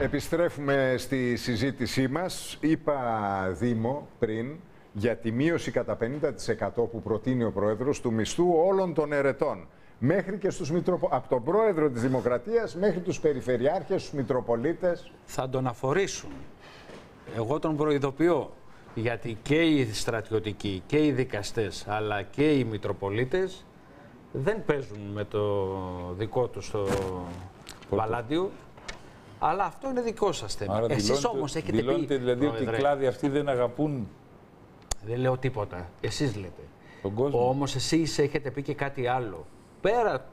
Επιστρέφουμε στη συζήτησή μας. Είπα, Δήμο, πριν για τη μείωση κατά 50% που προτείνει ο Πρόεδρος του μισθού όλων των ερετών. Μέχρι και στους από τον Πρόεδρο της Δημοκρατίας μέχρι τους Περιφερειάρχες, τους Μητροπολίτες. Θα τον αφορήσουν. Εγώ τον προειδοποιώ. Γιατί και οι στρατιωτικοί και οι δικαστές αλλά και οι Μητροπολίτες δεν παίζουν με το δικό τους το Παλάτιο. Αλλά αυτό είναι δικό σας θέμα. Άρα Εσείς όμως έχετε πει... Δηλώνετε δηλαδή ότι οι κλάδοι αυτοί δεν αγαπούν... Δεν λέω τίποτα. Εσείς λέτε. Τον κόσμο. Όμως εσείς έχετε πει και κάτι άλλο. Πέρα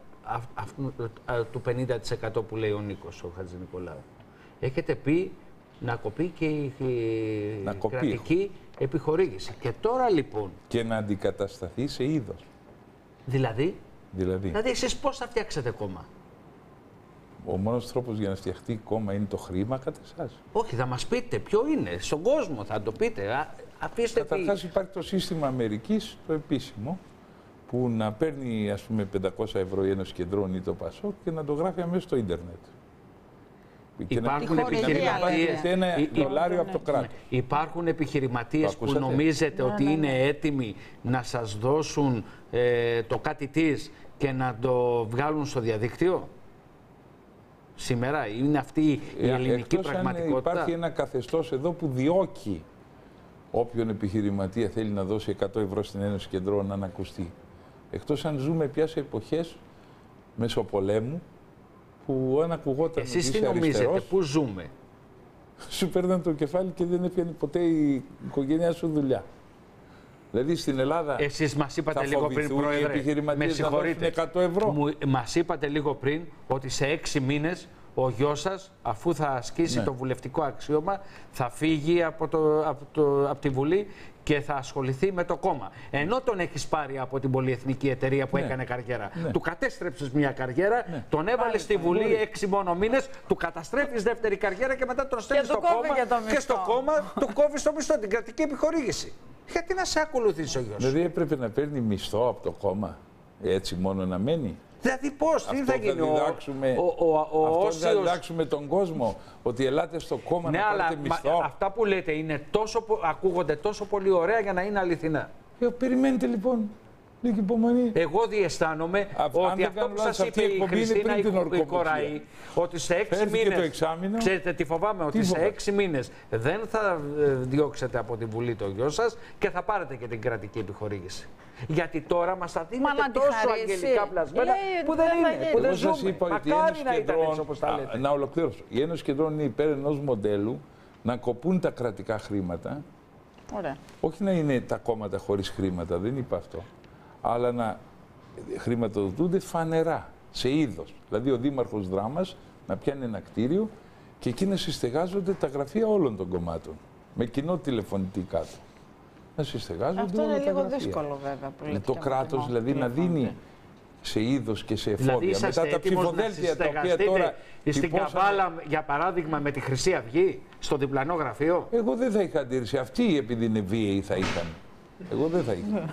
του 50% που λέει ο Νίκος, ο Χατζηνικολάου. Έχετε πει να κοπεί και η κρατική επιχορήγηση. Και τώρα λοιπόν... Και να αντικατασταθεί σε είδος. Δηλαδή Δηλαδή εσείς πώς θα φτιάξετε κόμμα? Ο μόνος τρόπος για να φτιαχτεί κόμμα είναι το χρήμα κατά εσάς. Όχι, θα μας πείτε ποιο είναι. Στον κόσμο θα το πείτε. Αφήστε Καταρχάς υπάρχει το σύστημα Αμερικής, το επίσημο, που να παίρνει ας πούμε 500 ευρώ η Ένωση Κεντρών ή το Πασόκ και να το γράφει αμέσως στο ίντερνετ. Υπάρχουν επιχειρηματίες, $1 από το κράτος. Υπάρχουν επιχειρηματίες που νομίζετε ότι είναι έτοιμοι να σας δώσουν το κάτι της και να το βγάλουν στο διαδίκτυο. Σήμερα είναι αυτή η ελληνική πραγματικότητα. Αν υπάρχει ένα καθεστώς εδώ που διώκει όποιον επιχειρηματία θέλει να δώσει 100 ευρώ στην Ένωση Κεντρών να ανακουστεί. Εκτός αν ζούμε πια σε εποχές μεσοπολέμου που αν ακουγόταν ότι εσείς τι νομίζετε, πού ζούμε? Σου παίρναν το κεφάλι και δεν έπιανε ποτέ η οικογένειά σου δουλειά. Δηλαδή στην Ελλάδα εσείς μας είπατε λίγο πριν, Πρόεδρε, με συγχωρείτε, 100 ευρώ. Μας είπατε λίγο πριν ότι σε 6 μήνες ο γιος σας, αφού θα ασκήσει το βουλευτικό αξίωμα, θα φύγει από τη Βουλή και θα ασχοληθεί με το κόμμα. Ενώ τον έχεις πάρει από την πολυεθνική εταιρεία που έκανε καριέρα. Του κατέστρεψες μια καριέρα, τον έβαλες στη Βουλή 6 μόνο μήνες, του καταστρέφεις δεύτερη καριέρα και μετά τον στέλνεις στο κόμμα και στο κόμμα του κόβεις το μισθό, την κρατική επιχορήγηση. Γιατί να σε ακολουθήσει ο γιος? Δηλαδή έπρεπε να παίρνει μισθό από το κόμμα, έτσι μόνο να μένει. Δηλαδή πώς, τι θα γίνει? Αυτό θα διδάξουμε τον κόσμο, ότι ελάτε στο κόμμα να πάρετε μισθό. Αυτά που λέτε ακούγονται τόσο πολύ ωραία για να είναι αληθινά. Περιμένετε λοιπόν, λίγη υπομονή. Εγώ διαισθάνομαι ότι αυτό που σας είπε η Χριστίνα η Κοραή, ότι σε 6 μήνες, ξέρετε τι φοβάμαι, ότι σε 6 μήνες δεν θα διώξετε από τη Βουλή το γιο σας και θα πάρετε και την κρατική επιχορήγηση. Γιατί τώρα μας τα δίνετε τόσο αγγελικά πλασμένα που δεν είναι, που δεν ζούμε. Μακάρι να ήταν έτσι όπως τα λέτε. Να ολοκληρώσω. Η Ένωση Κεντρών είναι υπέρ ενός μοντέλου να κοπούν τα κρατικά χρήματα. Ωραία. Όχι να είναι τα κόμματα χωρίς χρήματα, δεν είπα αυτό. Αλλά να χρηματοδοτούνται φανερά, σε είδος. Δηλαδή ο Δήμαρχος Δράμας να πιάνει ένα κτίριο και εκεί να συστεγάζονται τα γραφεία όλων των κομμάτων. Με κοινό τηλεφωνητή κάτω. Να συστεγάζονται αυτό όλα είναι τα λίγο γραφεία. δύσκολο βέβαια. Που λέτε το κράτος δηλαδή να δίνει σε είδος και σε εφόδια. Δηλαδή, μετά τα ψηφοδέλτια τα οποία τώρα. Στην Καβάλα, για παράδειγμα, με τη Χρυσή Αυγή, στο διπλανό γραφείο. Εγώ δεν θα είχα αντίρρηση. Αυτοί επειδή είναι βίαιοι θα είχαν. Εγώ δεν θα είχα.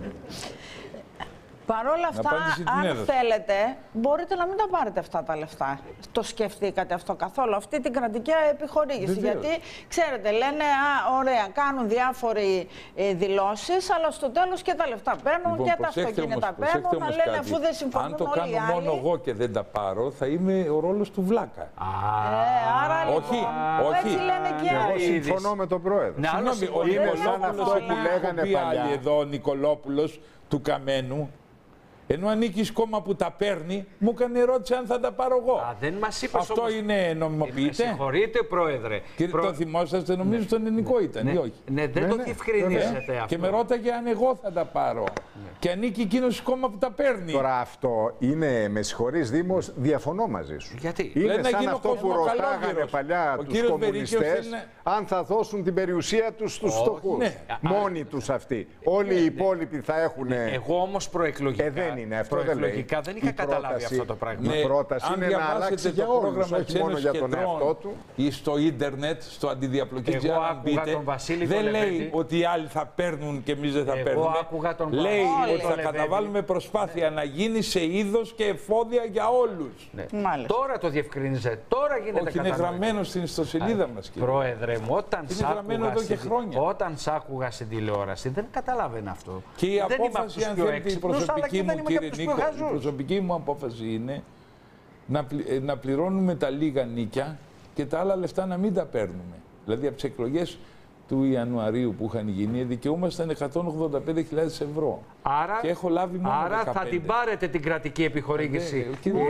Παρ' όλα αυτά, αν θέλετε, μπορείτε να μην τα πάρετε αυτά τα λεφτά. Το σκεφτήκατε αυτό καθόλου, αυτή την κρατική επιχορήγηση? Γιατί, ξέρετε, λένε, ωραία, κάνουν διάφοροι δηλώσεις, αλλά στο τέλος και τα λεφτά παίρνουν και τα αυτοκίνητα παίρνουν, να λένε αφού δεν συμφωνούν όλοι οι άλλοι. Αν το κάνω μόνο εγώ και δεν τα πάρω, θα είμαι ο ρόλος του βλάκα. Άρα όχι, λοιπόν, έτσι λένε και άλλοι. Εγώ συμφωνώ με τον Πρόεδρο. Συγγνώμη, ο Νικολόπουλος που λέγανε παλιά εδώ, ο Νικολόπουλος του Καμένου, ενώ ανήκει κόμμα που τα παίρνει, μου έκανε ερώτηση αν θα τα πάρω εγώ. Δεν μας είπες αυτό όμως... είναι νομιμοποιείται. Συγχωρείτε, Πρόεδρε. Το θυμόσαστε, νομίζω το ελληνικό ήταν ή όχι? Ναι, δεν το διευκρινίσετε αυτό. Και με ρώταγε αν εγώ θα τα πάρω. Και ανήκει εκείνος κόμμα που τα παίρνει. Τώρα αυτό είναι, με συγχωρείς Δήμος, διαφωνώ μαζί σου. Γιατί? Είναι σαν αυτό που ρωτάγανε παλιά τους κομμουνιστές αν θα δώσουν την περιουσία τους στους φτωχούς. Μόνοι τους αυτοί. Όλοι οι υπόλοιποι θα έχουν. Εγώ όμως προεκλογικά είναι αυτό, δεν λέει. Προεκλογικά δεν είχα καταλάβει αυτό το πράγμα. Η πρόταση είναι να αλλάξει για όλους, όχι μόνο για τον εαυτό του. Ή στο ίντερνετ, στο αντιδιαπλοκής, δεν λέει ότι οι άλλοι θα παίρνουν και εμείς δεν θα παίρνουμε. Λέει ότι θα καταβάλουμε προσπάθεια να γίνει σε είδος και εφόδια για όλους. Τώρα το διευκρίνησε. Τώρα γίνεται κατανοητό. Όχι, είναι γραμμένο στην ιστοσελίδα μας, κύριε. Πρόεδρε μου, όταν σ' άκουγα στην τηλεόραση, δεν καταλάβαινα αυτό. Και η απόφαση, αν θέλετε, η προσωπική μου, κύριε Νίκο, η προσωπική μου απόφαση είναι να πληρώνουμε τα λίγα νίκια και τα άλλα λεφτά να μην τα παίρνουμε. Δηλαδή, από τις εκλογές του Ιανουαρίου που είχαν γίνει, δικαιούμασταν 185.000 ευρώ. Άρα, και έχω λάβει μόνο 15. Θα την πάρετε την κρατική επιχορήγηση. Μόνο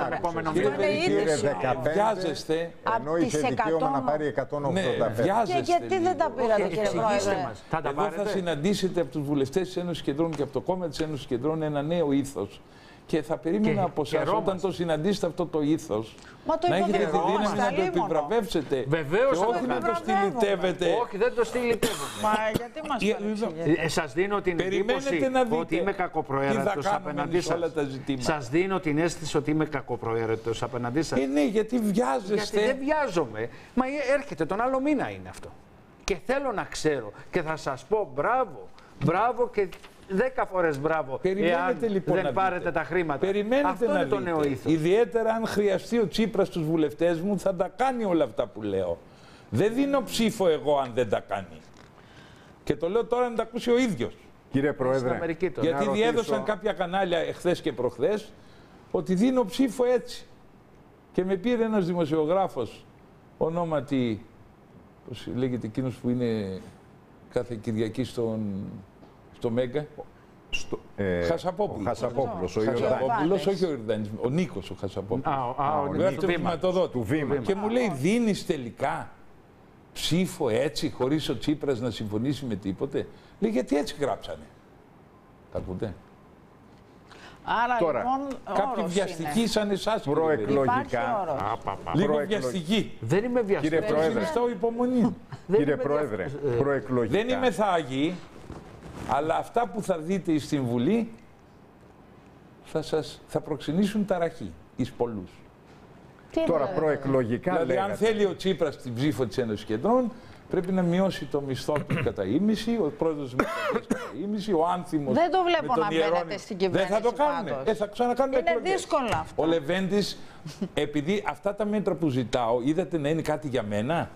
15. Βιάζεστε. Ενώ είχε δικαίωμα να πάρει 185. Και γιατί δεν τα πήρατε, κύριε Πρόεδρε? Εδώ θα συναντήσετε από τους βουλευτές της Ένωσης Κεντρών και από το κόμμα της Ένωσης Κεντρών ένα νέο ήθος. Και θα περίμενα από εσάς, όταν το συναντήσετε αυτό το ήθος, να έχετε τη δύναμη να το επιβραβεύσετε. Βεβαίως, και όχι να το στυλιτεύετε. Όχι, δεν το στυλιτεύουμε. Μα γιατί μας παρεξηγείτε? Σας δίνω την εντύπωση ότι είμαι κακοπροαίρετος απέναντί σας. Σας δίνω την αίσθηση ότι είμαι κακοπροαίρετος απέναντί σας. Ναι, γιατί βιάζεστε. Γιατί δεν βιάζομαι. Μα έρχεται τον άλλο μήνα είναι αυτό. Και θέλω να ξέρω και θα σας πω μπράβο και 10 φορές μπράβο. Περιμένετε λοιπόν δεν πάρετε τα χρήματα. Περιμένετε αυτό να είναι δείτε. Το νέο ήθος. Ιδιαίτερα αν χρειαστεί ο Τσίπρας στους βουλευτές μου, θα τα κάνει όλα αυτά που λέω. Δεν δίνω ψήφο εγώ αν δεν τα κάνει. Και το λέω τώρα να τα ακούσει ο ίδιος. Κύριε Πρόεδρε, γιατί διέδωσαν κάποια κανάλια εχθές και προχθές ότι δίνω ψήφο έτσι. Και με πήρε ένας δημοσιογράφος, ονόματι, πώς λέγεται εκείνος που είναι κάθε Κυριακή στο Μέγκα. Χασαπόπουλος. Ο Χασαπόπουλος, όχι ο Ιορδάνης. Ο Νίκος ο Χασαπόπουλος. Του Βήμα. Και μου λέει, δίνεις τελικά ψήφο έτσι, χωρίς ο Τσίπρας να συμφωνήσει με τίποτε? Λέει, γιατί έτσι γράψανε. Τα ακούτε? Άρα, τώρα, λοιπόν, κάποιοι βιαστικοί σαν εσάς. Προεκλογικά. Λίγο βιαστικοί. Δεν είμαι βιαστικός. Κύριε Πρόεδρε. Ευχαριστώ υπομονή. Κύριε Πρόεδρε, προεκλογικά. Δεν είμαι θάγη, αλλά αυτά που θα δείτε στην Βουλή θα προξενήσουν ταραχή εις πολλούς. Τώρα προεκλογικά δηλαδή, λέγατε. αν θέλει ο Τσίπρας την ψήφο της Ένωσης Κεντρών, πρέπει να μειώσει το μισθό του κατά ήμιση, ο πρόεδρος της κατά ήμιση, ο Άνθιμος. Δεν το βλέπω να μπαίνετε στην κυβέρνηση. Δεν θα το κάνουν. Θα ξανακάνουν εκλογές. Είναι δύσκολο αυτό. Ο Λεβέντης, επειδή αυτά τα μέτρα που ζητάω, είδατε να είναι κάτι για μένα?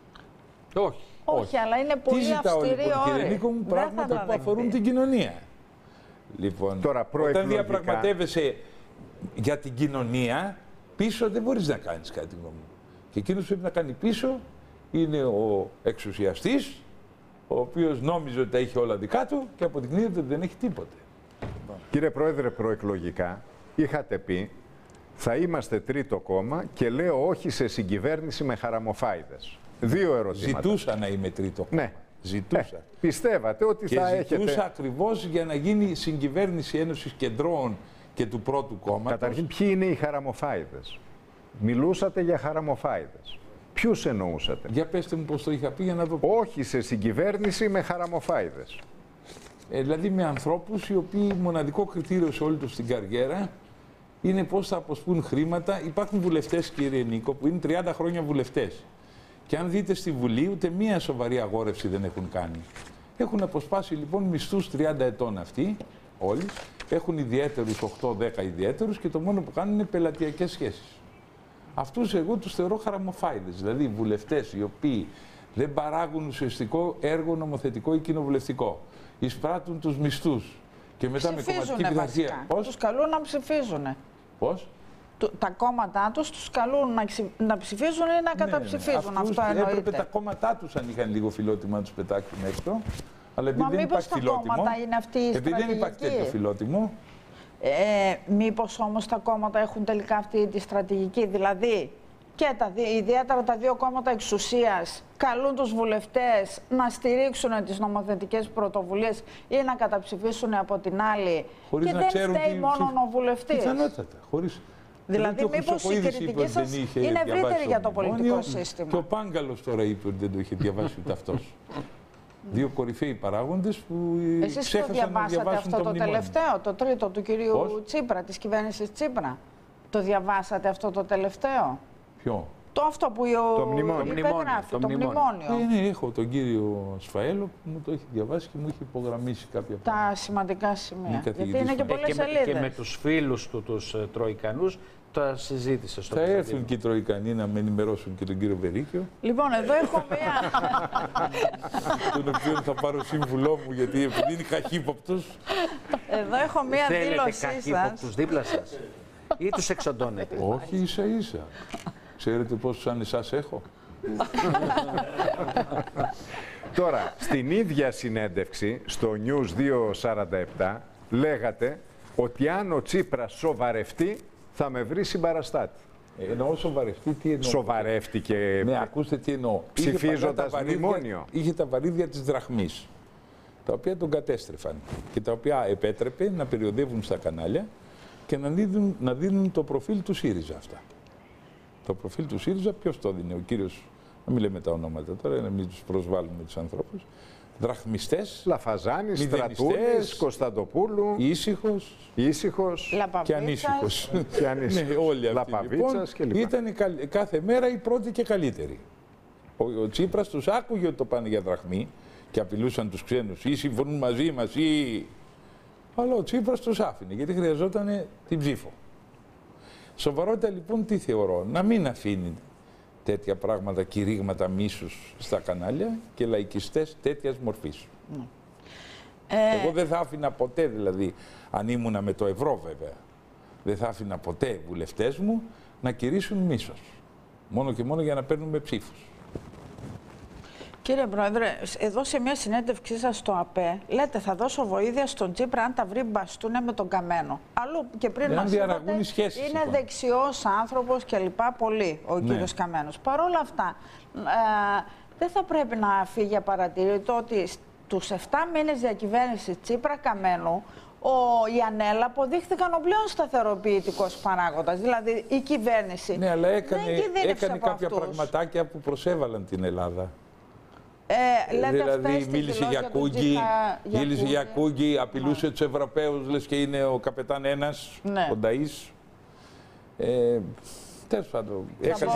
Όχι. Όχι, αλλά είναι πολύ αυστηρή όρη. Κύριε Νίκο μου, πράγματα που αφορούν την κοινωνία. Λοιπόν, τώρα, όταν διαπραγματεύεσαι για την κοινωνία, πίσω δεν μπορείς να κάνεις κάτι γνώμη. Και εκείνος που πρέπει να κάνει πίσω είναι ο εξουσιαστής, ο οποίος νόμιζε ότι τα είχε όλα δικά του και αποδεικνύεται ότι δεν έχει τίποτε. Κύριε Πρόεδρε, προεκλογικά είχατε πει θα είμαστε τρίτο κόμμα και λέω όχι σε συγκυβέρνηση με χαραμοφάιδες. Δύο ερωτήματα. Ζητούσα να είμαι τρίτο κόμμα. Ναι. Ζητούσα. Πιστεύατε ότι και θα έχετε... ζητούσα ακριβώς για να γίνει συγκυβέρνηση Ένωσης Κεντρών και του πρώτου κόμματος. Καταρχήν, ποιοι είναι οι χαραμοφάιδες? Μιλούσατε για χαραμοφάιδες. Ποιους εννοούσατε? Για πέστε μου πώς το είχα πει για να δω. Όχι σε συγκυβέρνηση με χαραμοφάιδες. Δηλαδή με ανθρώπους οι οποίοι μοναδικό κριτήριο σε όλη τους την καριέρα είναι πώς θα αποσπούν χρήματα. Υπάρχουν βουλευτές, κύριε Νίκο, που είναι 30 χρόνια βουλευτές. Και αν δείτε στη Βουλή, ούτε μία σοβαρή αγόρευση δεν έχουν κάνει. Έχουν αποσπάσει λοιπόν μισθούς 30 ετών αυτοί, όλοι. Έχουν ιδιαίτερους, 8-10 ιδιαίτερους και το μόνο που κάνουν είναι πελατειακές σχέσεις. Αυτούς εγώ τους θεωρώ χαραμοφάιδες. Δηλαδή βουλευτές οι οποίοι δεν παράγουν ουσιαστικό έργο νομοθετικό ή κοινοβουλευτικό. Εισπράττουν τους μισθούς. Και μετά με κομματική πειθαρχία. Πώς? Τους καλούν να ψηφίζουν. Πώς? Τα κόμματά τους καλούν να ψηφίζουν ή να καταψηφίζουν. Αυτό εννοείται. Έπρεπε τα κόμματά τους, αν είχαν λίγο φιλότιμο, να τους πετάξουν έξω. Αλλά επειδή δεν υπάρχει φιλότιμο, είναι αυτή η επειδή δεν υπάρχει τέτοιο φιλότιμο. Μήπως όμως τα κόμματα έχουν τελικά αυτή τη στρατηγική? Δηλαδή και ιδιαίτερα τα δύο κόμματα εξουσίας καλούν τους βουλευτές να στηρίξουν τις νομοθετικές πρωτοβουλίες ή να καταψηφίσουν από την άλλη. Χωρίς και να δεν φταίει μόνο ο βουλευτής. Πιθανότατα. Δηλαδή, μήπως η κριτική σας είναι ευρύτερη για το πολιτικό σύστημα? Και ο Πάγκαλος τώρα είπε ότι δεν το είχε διαβάσει ούτε αυτός. Δύο κορυφαίοι παράγοντες που εσείς το διαβάσατε αυτό το τελευταίο, το τρίτο του κυρίου Τσίπρα, της κυβέρνησης Τσίπρα. Το διαβάσατε αυτό το τελευταίο? Ποιο? Αυτό που το μνημόνιο. Ναι, έχω τον κύριο Σφαέλο που μου το έχει διαβάσει και μου έχει υπογραμμίσει κάποια πράγματα. Τα σημαντικά σημεία. Γιατί είναι και πολλές σελίδες. Και με τους φίλους του, τους Τροϊκανούς, τα συζήτησε στο Θα έρθουν και οι Τροϊκανοί να με ενημερώσουν και τον κύριο Βερίκιο. Λοιπόν, εδώ έχω μία. τον οποίο θα πάρω σύμβουλό μου, γιατί επειδή είναι καχύποπτος. Εδώ έχω μία δήλωσή σας. Θέλετε καχύποπτους δίπλα σας ή τους εξοντώνετε? Όχι, ίσα-ίσα. Ξέρετε πόσους σαν εσάς έχω? Τώρα, στην ίδια συνέντευξη, στο News 247, λέγατε ότι αν ο Τσίπρας σοβαρευτεί, θα με βρει συμπαραστάτη. Εννοώ σοβαρευτεί, τι εννοώ? Σοβαρεύτηκε. Ναι, ακούστε τι εννοώ. Ψηφίζοντας μνημόνιο. Είχε τα βαρύδια της δραχμής, τα οποία τον κατέστρεφαν και τα οποία επέτρεπε να περιοδεύουν στα κανάλια και να δίνουν το προφίλ του ΣΥΡΙΖΑ αυτά. Το προφίλ του ΣΥΡΙΖΑ ποιος το δίνει? Ο κύριος, να μην λέμε τα ονόματα τώρα, να μην τους προσβάλλουμε τους ανθρώπους. Δραχμιστές, Λαφαζάνης, Στρατούλης, Κωνσταντοπούλου, Ήσυχος και Ανήσυχος. Ναι, όλοι αυτοί. Λαπαβίτσας λοιπόν, ήταν κάθε μέρα η πρώτη και καλύτερη. Ο Τσίπρας τους άκουγε ότι το πάνε για δραχμή και απειλούσαν τους ξένους ή συμφωνούν μαζί μας ή... Αλλά ο Τσίπρας τους άφηνε γιατί χρειαζόταν την ψήφο. Σοβαρότητα λοιπόν τι θεωρώ? Να μην αφήνει τέτοια πράγματα, κηρύγματα μίσους στα κανάλια και λαϊκιστές τέτοιας μορφής. Εγώ δεν θα άφηνα ποτέ, δηλαδή, αν ήμουνα με το ευρώ βέβαια, δεν θα άφηνα ποτέ βουλευτές μου να κηρύσουν μίσος. Μόνο και μόνο για να παίρνουμε ψήφους. Κύριε Πρόεδρε, εδώ σε μια συνέντευξή σας στο ΑΠΕ, λέτε θα δώσω βοήθεια στον Τσίπρα αν τα βρει μπαστούνια με τον Καμένο. Αλλού και πριν μας είπατε, είναι δεξιός άνθρωπος και λοιπά πολύ ο κύριος Καμένος. Παρ' όλα αυτά, δεν θα πρέπει να φύγει απαρατήρητο ότι στους 7 μήνες διακυβέρνησης Τσίπρα-Καμένου, οι Ανέλα αποδείχθηκαν ο πλέον σταθεροποιητικός παράγοντας. Δηλαδή η κυβέρνηση ναι, αλλά έκανε κάποια αυτούς. πραγματάκια που προσέβαλαν την Ελλάδα. Δηλαδή μίλησε για Κούγκη, απειλούσε τους Ευρωπαίους, λες και είναι ο καπετάν ένας, ο Νταΐς. Τέλος πάντων, έκανε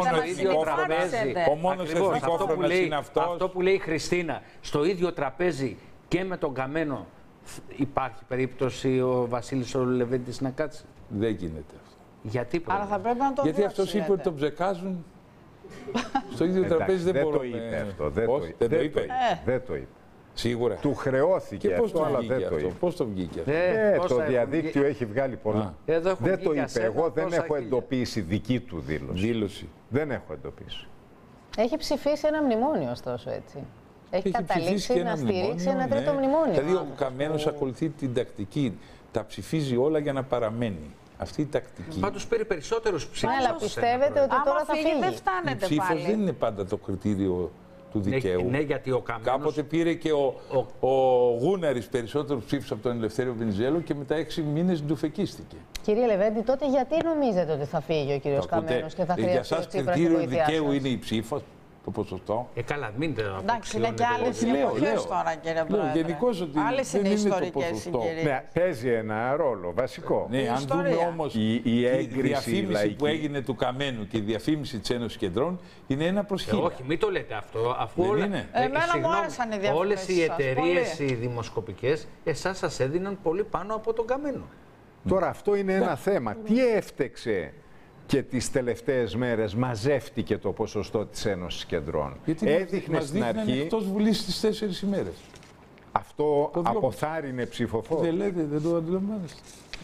ο μόνος εθνικόφρονας είναι αυτός. Αυτό που λέει η Χριστίνα, στο ίδιο τραπέζι και με τον Καμένο, υπάρχει περίπτωση ο Βασίλης ο Λεβέντης να κάτσει? Δεν γίνεται αυτό. Γιατί πρέπει? Άρα θα πρέπει να το γιατί αυτός είπε ότι τον ψεκάζουν. Στο ίδιο τραπέζι δεν μπορούμε. Το είπε αυτό. Δεν το είπε. Δεν το είπε. Σίγουρα. Του χρεώθηκε αυτό, αλλά δεν το είπε. Πώς το βγήκε αυτό? Το διαδίκτυο έχει βγάλει πολλά. Δεν το είπε. Εγώ δεν έχω εντοπίσει δική του δήλωση. Δεν έχω εντοπίσει. Έχει ψηφίσει ένα μνημόνιο, ωστόσο, έτσι. Έχει καταλήξει να στηρίξει ένα τρίτο μνημόνιο. Δηλαδή ο Καμένος ακολουθεί την τακτική. Τα ψηφίζει όλα για να παραμένει. Αυτή η τακτική. Πάντως πήρε περισσότερους ψήφους. Αλλά πιστεύετε ότι τώρα θα φύγει? Δεν φτάνετε πάλι. Η ψήφος δεν είναι πάντα το κριτήριο του δικαίου. Ναι, γιατί ο Καμένος... Κάποτε πήρε και ο Γούναρης περισσότερους ψήφους από τον Ελευθέριο Βενιζέλο και μετά 6 μήνες ντουφεκίστηκε. Κύριε Λεβέντη, τότε γιατί νομίζετε ότι θα φύγει ο κύριος Καμένος και θα χρειαστεί ο Τσίπρας τη βοήθειά σας? Για σας κριτήριο δικαίου είναι η ψήφος, το ποσοστό. Καλά, μην το εντάξει, είναι και άλλες εποχές τώρα, κύριε Πρόεδρε. Γενικώς ότι άλλες είναι ιστορικές συγκυρίες. Ναι, παίζει ένα ρόλο βασικό. Ναι, αν δούμε όμως η διαφήμιση που έγινε του Καμένου και η διαφήμιση της Ένωσης Κεντρών είναι 1/1000. Όχι, μην το λέτε αυτό. Αφού εμένα μου άρεσαν οι διαφημίσεις. Όλες οι εταιρείες οι δημοσκοπικές εσάς σας έδιναν πολύ πάνω από τον Καμένο. Τώρα αυτό είναι ένα θέμα. Τι έφτεξε και τις τελευταίες μέρες μαζεύτηκε το ποσοστό της Ένωσης Κεντρών? Γιατί έδειχνε στην αρχή εκτός Βουλής στις 4 ημέρες. Αυτό αποθάρρυνε ψηφοφόρο. Δεν λέτε, δεν το αντιλαμβάνεστε.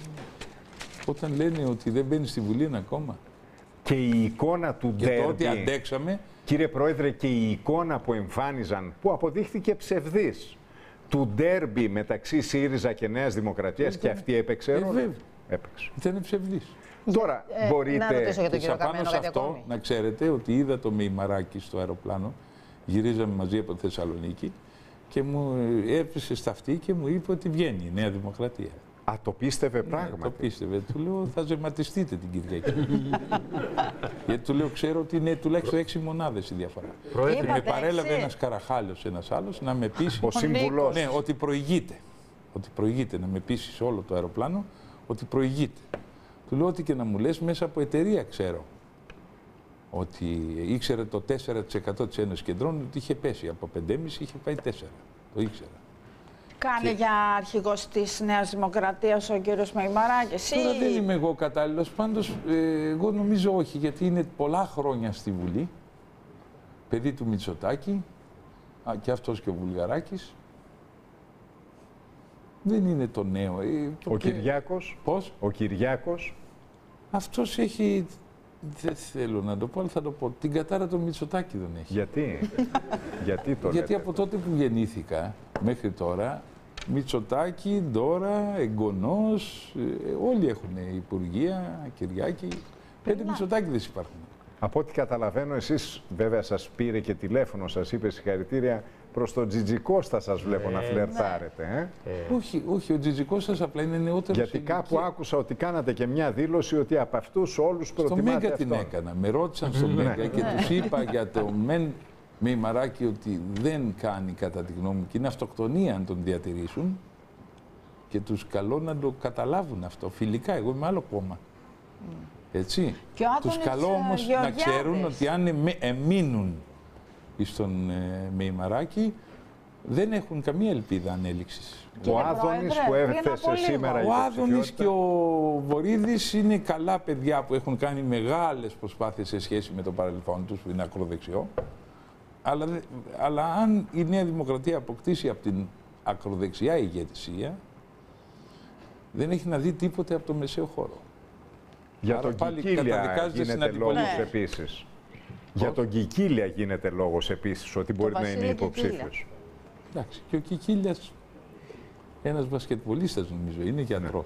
Όταν λένε ότι δεν μπαίνει στη Βουλή ένα κόμμα. Και η εικόνα του ντέρμπι. Και τότε αντέξαμε. Κύριε Πρόεδρε, και η εικόνα που εμφάνιζαν, που αποδείχθηκε ψευδής, του ντέρμπι μεταξύ ΣΥΡΙΖΑ και Νέας Δημοκρατίας, και αυτή έπαιξε ρόλο. Ήταν ψευδής. Τώρα μπορείτε... Να ρωτήσω για τον κύριο πάνω Καμένο σε κάτι αυτό, ακόμη. να ξέρετε ότι είδα το Μεϊμαράκι στο αεροπλάνο, γυρίζαμε μαζί από τη Θεσσαλονίκη και μου έπεσε στα αυτή και μου είπε ότι βγαίνει η Νέα Δημοκρατία. Α, το πίστευε πράγματι. Ναι, το πίστευε. Του λέω θα ζεματιστείτε την Κυριακή. Γιατί του λέω ξέρω ότι είναι τουλάχιστον 6 μονάδες η διαφορά. Και με παρέλαβε ένας Καραχάλιος, ένας άλλος, να με πείσει. Ο σύμβουλος. Ναι, ότι προηγείται. Ότι προηγείται, να με πείσει σε όλο το αεροπλάνο ότι προηγείται. Του λέω ότι και να μου λες μέσα από εταιρεία ξέρω. Ότι ήξερε το 4% της Ένωσης Κεντρών ότι είχε πέσει. Από 5,5 είχε πάει 4. Το ήξερα. Κάνει για αρχηγός της Νέας Δημοκρατίας ο κύριος Μεϊμαράκης. Τώρα δεν είμαι εγώ κατάλληλος, πάντως εγώ νομίζω όχι, γιατί είναι πολλά χρόνια στη Βουλή, παιδί του Μητσοτάκη, και αυτός και ο Βουλγαράκης. Δεν είναι το νέο. Ο Κυριάκος. Πώς? Ο Κυριάκος. Αυτός έχει, δεν θέλω να το πω, αλλά θα το πω, την κατάρα του Μητσοτάκη δεν έχει. Γιατί? Γιατί το Γιατί λέτε? από τότε που γεννήθηκα μέχρι τώρα, Μητσοτάκη, Ντόρα, Εγγονός, όλοι έχουν υπουργεία, Κυριάκη. 5 Μητσοτάκηδες υπάρχουν. Από ό,τι καταλαβαίνω, εσείς βέβαια σας πήρε και τηλέφωνο, σας είπε συγχαρητήρια προς τον Τζιτζικώστα, σας βλέπω να φλερτάρετε. Όχι, ο Τζιτζικώστας απλά είναι νεότερος. Γιατί κάπου άκουσα ότι κάνατε και μια δήλωση ότι από αυτούς όλους προτιμάτε Στο Μέγκα αυτόν. την έκανα. Με ρώτησαν στο Μέγκα και τους είπα για το Μεϊμαράκη ότι δεν κάνει κατά τη γνώμη μου και είναι αυτοκτονία αν τον διατηρήσουν και τους καλώ να το καταλάβουν αυτό. Φιλικά, εγώ είμαι άλλο κόμμα. Έτσι. Τους καλώ όμως να ξέρουν ότι αν εμείνουν στον Μεϊμαράκη δεν έχουν καμία ελπίδα ανέλυξης. Ο Άδωνης που έφτασε σήμερα Ο Άδωνης και ο Βορίδης είναι καλά παιδιά που έχουν κάνει μεγάλες προσπάθειες σε σχέση με το παρελθόν τους που είναι ακροδεξιό. Αλλά αν η Νέα Δημοκρατία αποκτήσει από την ακροδεξιά ηγεσία, δεν έχει να δει τίποτε από το μεσαίο χώρο. Για τον Κικίλια γίνεται λόγος επίσης. Για τον Κικίλια γίνεται λόγος επίσης ότι μπορεί να είναι υποψήφιος. Εντάξει, και ο Κικίλιας, ένας μπασκετμπολίστας νομίζω, είναι γιατρός.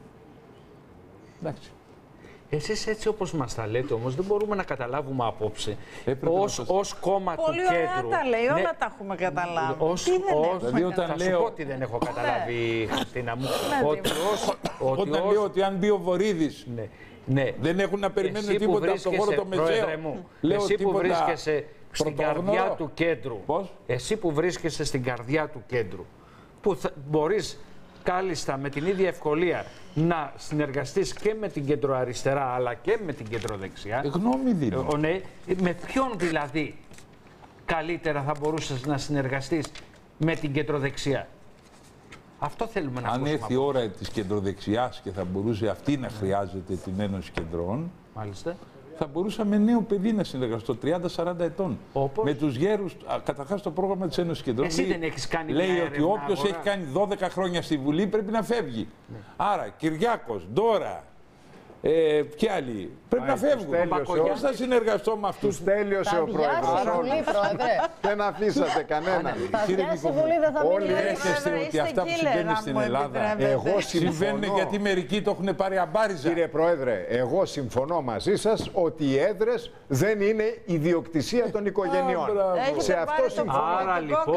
Εντάξει. Εσείς έτσι όπως μας τα λέτε όμως δεν μπορούμε να καταλάβουμε απόψε ως κόμμα του Πολύ κέντρου. ωραία τα λέει, όλα τα έχουμε καταλάβει. Δηλαδή όταν λέω ότι δεν έχω καταλάβει, Χριστίνα μου, όταν λέω ότι αν μπει ο Βορίδης δεν έχουν να περιμένουν τίποτα από το χώρο το μεσαίο. Εσύ που βρίσκεσαι στην καρδιά του κέντρου, εσύ που βρίσκεσαι στην καρδιά του κέντρου, που μπορείς κάλλιστα με την ίδια ευκολία να συνεργαστείς και με την κεντροαριστερά αλλά και με την κεντροδεξιά. Γνώμη δίνω. Ναι, με ποιον δηλαδή καλύτερα θα μπορούσες να συνεργαστείς με την κεντροδεξιά? Αυτό θέλουμε να ακούσουμε. Αν έρθει η ώρα της κεντροδεξιάς και θα μπορούσε αυτή να χρειάζεται την Ένωση Κεντρών, μάλιστα, θα μπορούσα με νέο παιδί να συνεργαστώ 30-40 ετών. Όπως? Με τους γέρους, καταρχάς το πρόγραμμα της Ένωσης Κεντρών Εσύ δεν έχεις κάνει λέει μια ότι όποιος έχει κάνει 12 χρόνια στη Βουλή πρέπει να φεύγει. Ναι. Άρα Κυριάκος, Ντόρα, και άλλοι πρέπει να φεύγουν. Πώς θα συνεργαστώ με αυτούς? Τους τέλειωσε ο πρόεδρος. Δεν αφήσατε κανέναν. Όλοι έρχεστε ότι αυτά που συμβαίνουν στην Ελλάδα συμβαίνουν γιατί μερικοί το έχουν πάρει αμπάριζα. Κύριε Πρόεδρε, εγώ συμφωνώ μαζί σας ότι οι έδρες δεν είναι ιδιοκτησία των οικογενειών. Σε αυτό συμφωνώ. Άρα λοιπόν,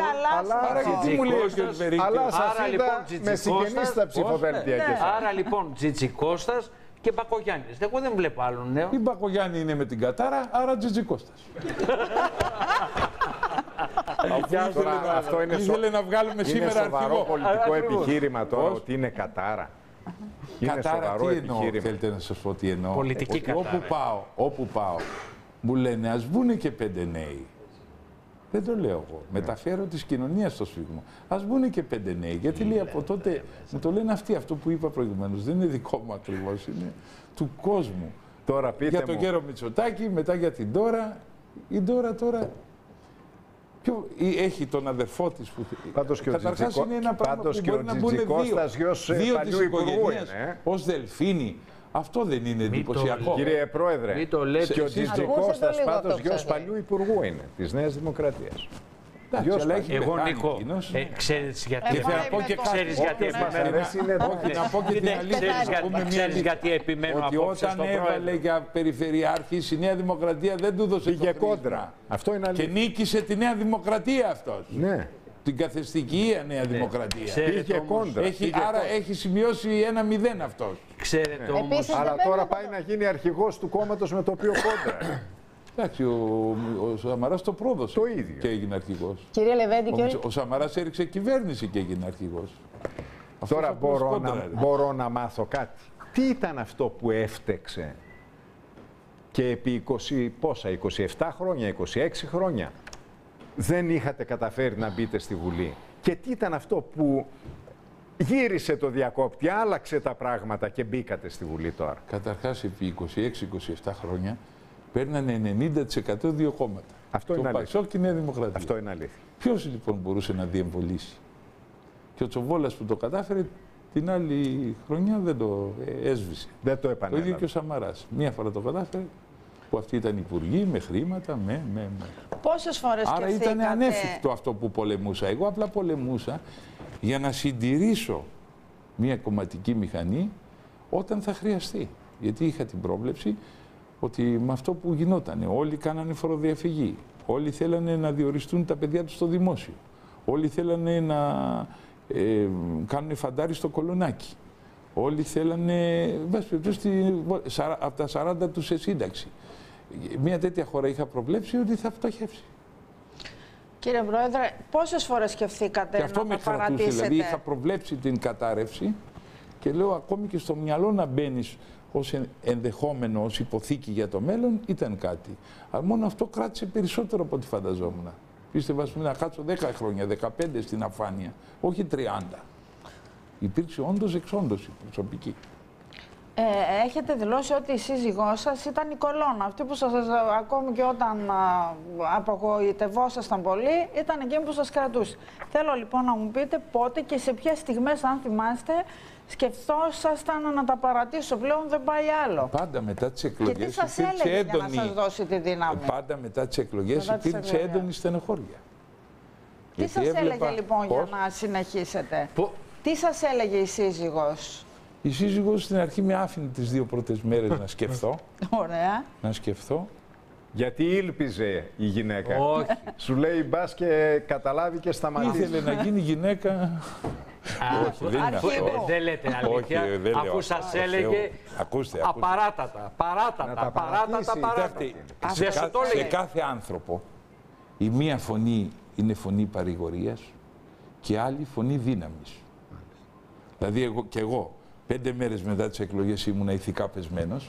αλλά σας είδα με συγγενείς στα ψηφοδέλτια. Άρα λοιπόν Τζιτζικώστας και Μπακογιάννης. Εγώ δεν βλέπω άλλον νέο. Η Μπακογιάννη είναι με την κατάρα, άρα Τζιτζικώστας. Αυτό ήθελε να βγάλουμε σήμερα αρχηγό. Είναι σοβαρό πολιτικό επιχείρημα τώρα ότι είναι κατάρα. Κατάρα τι εννοώ, θέλετε να σας πω τι εννοώ? Πολιτική κατάρα. Όπου πάω, μου λένε ας βγουν και 5 νέοι. Δεν το λέω εγώ. Μεταφέρω της κοινωνίας στο σφίγμο. Ας μπουν και 5 νέοι. Γιατί λέει από τότε, μου το λένε αυτοί, αυτό που είπα προηγουμένως. Δεν είναι δικό μου ακριβώς, είναι του κόσμου. Τώρα πείτε για τον Γέρο Μητσοτάκη, μετά για την Ντόρα. Η Ντόρα τώρα έχει τον αδερφό της που καταρχάς είναι ένα πράγμα που μπορεί να μπουν δύο της οικογένειας ως Δελφίνη. Αυτό δεν είναι εντυπωσιακό? Κύριε Πρόεδρε, και ο Τζιτζικώστας πάντως γιος παλιού υπουργού είναι, της Νέας Δημοκρατίας. Εγώ Νίκο, ξέρεις γιατί επιμένω ότι όταν έβαλε για περιφερειάρχης η Νέα Δημοκρατία δεν του δώσε το κόντρα. Αυτό είναι αλήθεια. Και νίκησε τη Νέα Δημοκρατία αυτός. Ναι. την καθεστική Νέα Δημοκρατία. Είχε κόντρα. Άρα έχει σημειώσει 1-0 αυτός. Ξέρετε όμως. Αλλά τώρα πάει να γίνει αρχηγός του κόμματος με το οποίο κόντρα. Εντάξει, ο Σαμαράς το πρόδωσε. Το ίδιο. Και έγινε αρχηγός. Κύριε Λεβέντη, Ο Σαμαράς έριξε κυβέρνηση και έγινε αρχηγός. Τώρα μπορώ να μάθω κάτι. Τι ήταν αυτό που έφτεξε και επί 27 χρόνια, 26 χρόνια δεν είχατε καταφέρει να μπείτε στη Βουλή? Και τι ήταν αυτό που γύρισε το διακόπτη, άλλαξε τα πράγματα και μπήκατε στη Βουλή τώρα? Καταρχάς, επί 26-27 χρόνια παίρνανε 90% δύο κόμματα. Αυτό είναι αλήθεια. Το Πασόκ και η Νέα Δημοκρατία. Αυτό είναι αλήθεια. Ποιος λοιπόν μπορούσε να διεμβολήσει? Και ο Τσοβόλας που το κατάφερε την άλλη χρονιά δεν το έσβησε. Δεν το Το επανέλαβε. ίδιο και ο Σαμαράς. Μία φορά το κατάφερε, που αυτοί ήταν υπουργοί με χρήματα, Πόσες φορές Άρα σκεφτήκατε... ήταν ανέφικτο αυτό που πολεμούσα. Εγώ απλά πολεμούσα για να συντηρήσω μία κομματική μηχανή όταν θα χρειαστεί. Γιατί είχα την πρόβλεψη ότι με αυτό που γινότανε, όλοι κάνανε φοροδιαφυγή, όλοι θέλανε να διοριστούν τα παιδιά τους στο δημόσιο, όλοι θέλανε να κάνουν φαντάρι στο κολονάκι, όλοι θέλανε, από τα 40 τους σε σύνταξη. Μια τέτοια χώρα είχα προβλέψει ότι θα φτωχεύσει. Κύριε Πρόεδρε, πόσες φορές σκεφτήκατε Και αυτό να με το κρατούσε, παρατήσετε? δηλαδή είχα προβλέψει την κατάρρευση και λέω ακόμη και στο μυαλό να μπαίνεις ως ενδεχόμενο, ως υποθήκη για το μέλλον ήταν κάτι. Αλλά μόνο αυτό κράτησε περισσότερο από ό,τι φανταζόμουν. Πίστευα να κάτσω 10 χρόνια, 15 στην αφάνεια, όχι 30. Υπήρξε όντως εξόντωση προσωπική. Έχετε δηλώσει ότι η σύζυγός σας ήταν η κολόνα. Αυτή που σας, ακόμη και όταν απογοητευόσασταν πολύ, ήταν εκείνη που σας κρατούσε. Θέλω λοιπόν να μου πείτε πότε και σε ποιες στιγμές, αν θυμάστε, σκεφτόσασταν να τα παρατήσω. Πλέον δεν πάει άλλο. Πάντα μετά τις εκλογές και τι σας υπήρξε έλεγε έντονη... για να σας δώσει τη δύναμη? Πάντα μετά τις εκλογές υπήρξε έντονη στενοχώρια. Τι σας έλεγε λοιπόν για να συνεχίσετε? Τι σας έλεγε η σύζυγος? Η σύζυγος στην αρχή με άφηνε τις 2 πρώτες μέρες να σκεφτώ. Ωραία. Να σκεφτώ. Γιατί ήλπιζε η γυναίκα. Όχι. Σου λέει μπας και καταλάβει και σταματήσει. Ήθελε να γίνει γυναίκα. Όχι, δεν είναι αυτό. Δεν λέτε αλήθεια, Όχι, δεν λέω αφού αυτό. σας έλεγε Ακούστε. απαράτατα, παράτατα. Σε κάθε άνθρωπο η μία φωνή είναι φωνή παρηγορίας και άλλη φωνή δύναμης. Δηλαδή εγώ 5 μέρες μετά τις εκλογές ήμουνα ηθικά πεσμένος,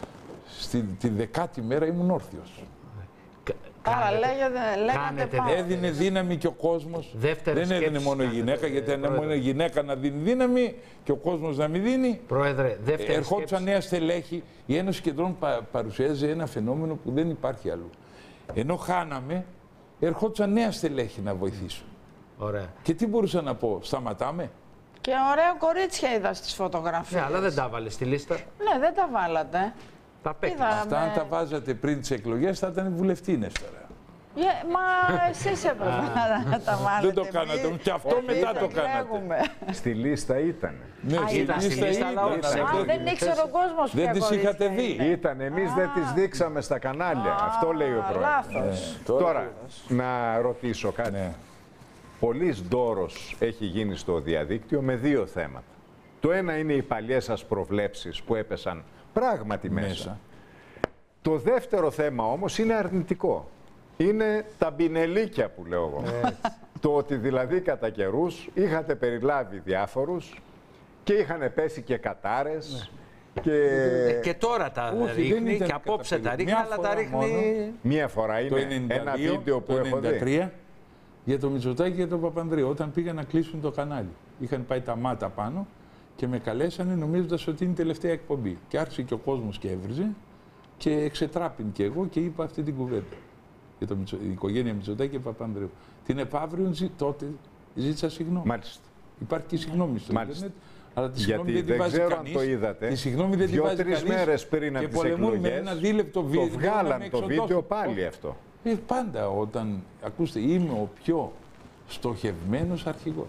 τη 10η μέρα ήμουν όρθιος. Άρα λέγατε πάνω. Έδινε δύναμη και ο κόσμος. Δεν έδινε μόνο η γυναίκα, γιατί αν μόνο η γυναίκα να δίνει δύναμη και ο κόσμος να μην δίνει. Πρόεδρε, δεύτερη ερχόντουσαν νέα στελέχη. Η Ένωση Κεντρών παρουσιάζει ένα φαινόμενο που δεν υπάρχει αλλού. Ενώ χάναμε, ερχόντουσαν νέα στελέχη να βοηθήσουν. Ωραία. Και τι μπορούσα να πω, σταματάμε? Και ωραία κορίτσια είδα στις φωτογραφίες. Ναι, αλλά δεν τα βάλε στη λίστα. Ναι, δεν τα βάλατε. Τα παίρνει. Αυτά αν τα βάζατε πριν τις εκλογές θα ήταν βουλευτίνες τώρα. Μα εσείς έπρεπε να τα βάλετε. Δεν το κάνατε, και αυτό μετά το κάνατε. Στη λίστα ήταν. Ναι, ήταν στη λίστα, αλλά όχι σε Α, δεν ήξερε ο κόσμος ποια δεν τις κορίτσια είχατε δει. Ήταν, εμείς δεν τις δείξαμε στα κανάλια. Αυτό λέει ο πρόεδρος. Λάθος. Τώρα, να ρωτήσω κάτι. Ναι. Πολύς ντόρος έχει γίνει στο διαδίκτυο με 2 θέματα. Το ένα είναι οι παλιές σας προβλέψεις που έπεσαν πράγματι μέσα. Το δεύτερο θέμα όμως είναι αρνητικό. Είναι τα μπινελίκια που λέω εγώ. Το ότι δηλαδή κατά καιρούς είχατε περιλάβει διάφορους και είχαν πέσει και κατάρες. Και τώρα τα ρίχνει και απόψε τα ρίχνει, αλλά τα ρίχνει... Μία φορά είναι ένα βίντεο που έχω δει. Για το Μητσοτάκη και τον Παπανδρέο, όταν πήγαν να κλείσουν το κανάλι. Είχαν πάει τα μάτα πάνω και με καλέσανε νομίζοντας ότι είναι η τελευταία εκπομπή. Και άρχισε και ο κόσμος και έβριζε και εξετράπην και εγώ και είπα αυτή την κουβέντα. Για την οικογένεια Μητσοτάκη και Παπανδρέου. Την επαύριον τότε ζήτησα συγγνώμη. Μάλιστα. Υπάρχει και συγγνώμη στο ίντερνετ. Αλλά τη συγγνώμη γιατί δεν τη βάζει ξέρω κανείς. αν το είδατε. Τη συγγνώμη δεν τη βάζει κανείς. 2-3 μέρες πριν από τις εκλογές με ένα το βγάλαν το βίντεο πάλι αυτό. Πάντα όταν, ακούστε, είμαι ο πιο στοχευμένος αρχηγός.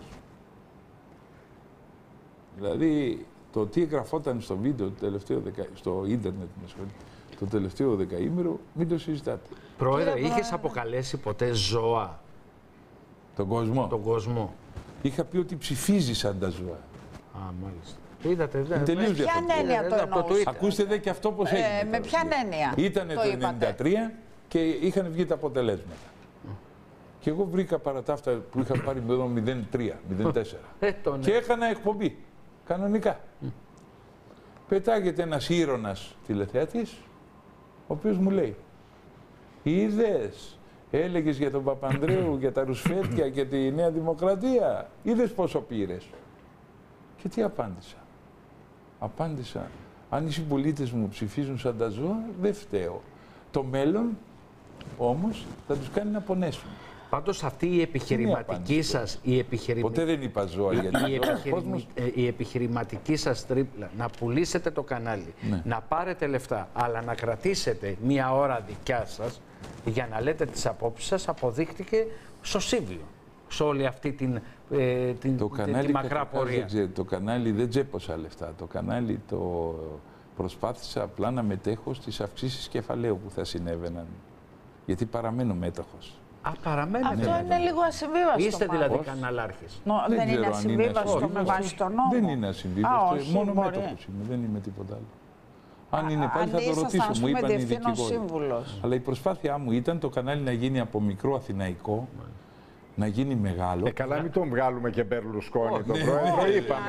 Δηλαδή, το τι εγγραφόταν στο βίντεο στο ίντερνετ, το τελευταίο δεκαήμερο, μην το συζητάτε. Πρόεδρε, είχες αποκαλέσει ποτέ ζώα? Τον κόσμο. Τον κόσμο. Είχα πει ότι ψηφίζει σαν τα ζώα. Α, μάλιστα. Είδατε, Είναι τελείως διαφορετικό. Ποια έννοια το εννοούσε? Ακούστε δε και αυτό πώς έγινε. Με ποια έννοια Ήτανε το 1993 και είχαν βγει τα αποτελέσματα. Και εγώ βρήκα παρά τα αυτά που είχα πάρει εδώ 0,3, 0,4. Και έκανα εκπομπή. Κανονικά. Πετάγεται ένας ήρωνας τηλεθεατής, ο οποίος μου λέει: είδες, έλεγες για τον Παπανδρέου, για τα ρουσφέτια και τη Νέα Δημοκρατία. Είδες πόσο πήρες? Και τι απάντησα? Απάντησα: αν οι συμπολίτες μου ψηφίζουν σαν τα ζώα, δεν φταίω. Το μέλλον όμως θα τους κάνει να πονέσουν. Πάντως αυτή η επιχειρηματική σας... Ποτέ δεν είπα ζώα γιατί η επιχειρηματική σας τρίπλα, να πουλήσετε το κανάλι, να πάρετε λεφτά, αλλά να κρατήσετε μία ώρα δικιά σας για να λέτε τις απόψεις σας, αποδείχτηκε σωσίβιο σε όλη αυτή την μακρά πορεία. Το κανάλι δεν τσέπωσα λεφτά. Το κανάλι το προσπάθησα απλά να μετέχω στις αυξήσεις κεφαλαίου που θα συνέβαιναν. Γιατί παραμένω μέτοχος. Αυτό είναι λίγο ασυμβίβαστο. Είστε δηλαδή καναλάρχης. Δεν είναι ασυμβίβαστο με βάση τον νόμο. Δεν είναι ασυμβίβαστο. Μόνο μέτοχος είμαι. Δεν είμαι τίποτα άλλο. Αν είναι πάλι θα το ρωτήσω. Μου είπαν οι δικηγόροι. Αλλά η προσπάθειά μου ήταν το κανάλι να γίνει από μικρό αθηναϊκό, να γίνει μεγάλο. Καλά, μην τον βγάλουμε και Μπερλουσκόνη τον πρόεδρο. Είπαμε.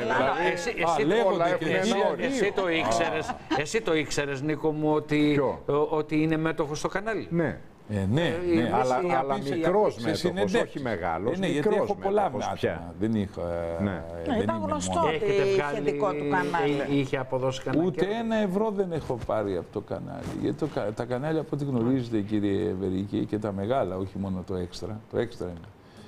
Εσύ το ήξερες, Νίκο μου, ότι είναι μέτοχος στο κανάλι? Ναι. Ναι, αλλά μικρός μέτοχος, όχι μεγάλος. Ναι, γιατί έχω πολλά άτομα. Δεν είχα. Ήταν γνωστό ότι είχε δικό του κανάλι. Είχε αποδώσει κανένα. Ούτε €1 δεν έχω πάρει από το κανάλι. Γιατί τα κανάλια, από ό,τι γνωρίζετε, κύριε Βερίκη, και τα μεγάλα, όχι μόνο το έξτρα. Το έξτρα είναι.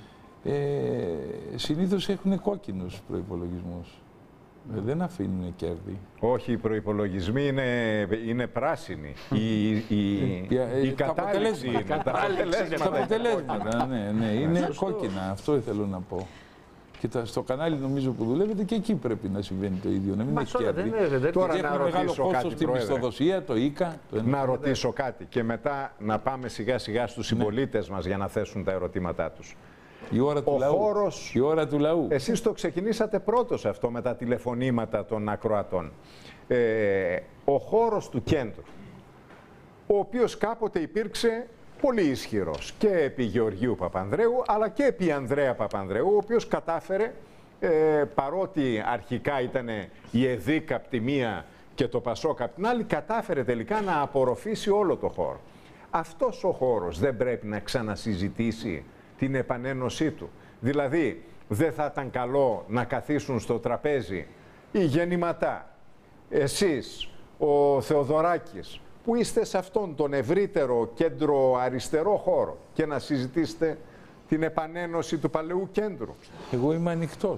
Συνήθως έχουν κόκκινους προϋπολογισμούς. Δεν αφήνουν κέρδη. Όχι, οι προϋπολογισμοί είναι πράσινοι. Η κατάληξη είναι. Τα αποτελέσματα, ναι, είναι κόκκινα. Αυτό ήθελα να πω. Και στο κανάλι νομίζω που δουλεύετε και εκεί πρέπει να συμβαίνει το ίδιο. Να μην έχει κέρδη. Τώρα να ρωτήσω κάτι, στην μισθοδοσία, το ΙΚΑ. Να ρωτήσω κάτι και μετά να πάμε σιγά σιγά στους συμπολίτες μας για να θέσουν τα ερωτήματά τους. Η ώρα του λαού. Η ώρα του λαού. Εσείς το ξεκινήσατε πρώτος αυτό με τα τηλεφωνήματα των ακροατών. Ο χώρος του κέντρου, ο οποίος κάποτε υπήρξε πολύ ισχυρός και επί Γεωργίου Παπανδρέου, αλλά και επί Ανδρέα Παπανδρέου, ο οποίος κατάφερε, παρότι αρχικά ήταν η ΕΔΙΚ απ' τη μία και το ΠΑΣΟΚ απ' την άλλη, κατάφερε τελικά να απορροφήσει όλο το χώρο. Αυτός ο χώρος δεν πρέπει να ξανασυζητήσει την επανένωσή του? Δηλαδή, δεν θα ήταν καλό να καθίσουν στο τραπέζι οι Γεννηματά, εσείς, ο Θεοδωράκης, που είστε σε αυτόν τον ευρύτερο κέντρο αριστερό χώρο, και να συζητήσετε την επανένωση του παλαιού κέντρου? Εγώ είμαι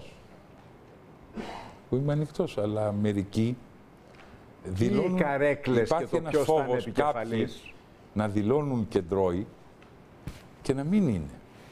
ανοιχτός. Αλλά μερικοί δηλώνουν... Οι καρέκλες και το ποιος θα είναι επικεφαλής. Να δηλώνουν κεντρώοι και να μην είναι.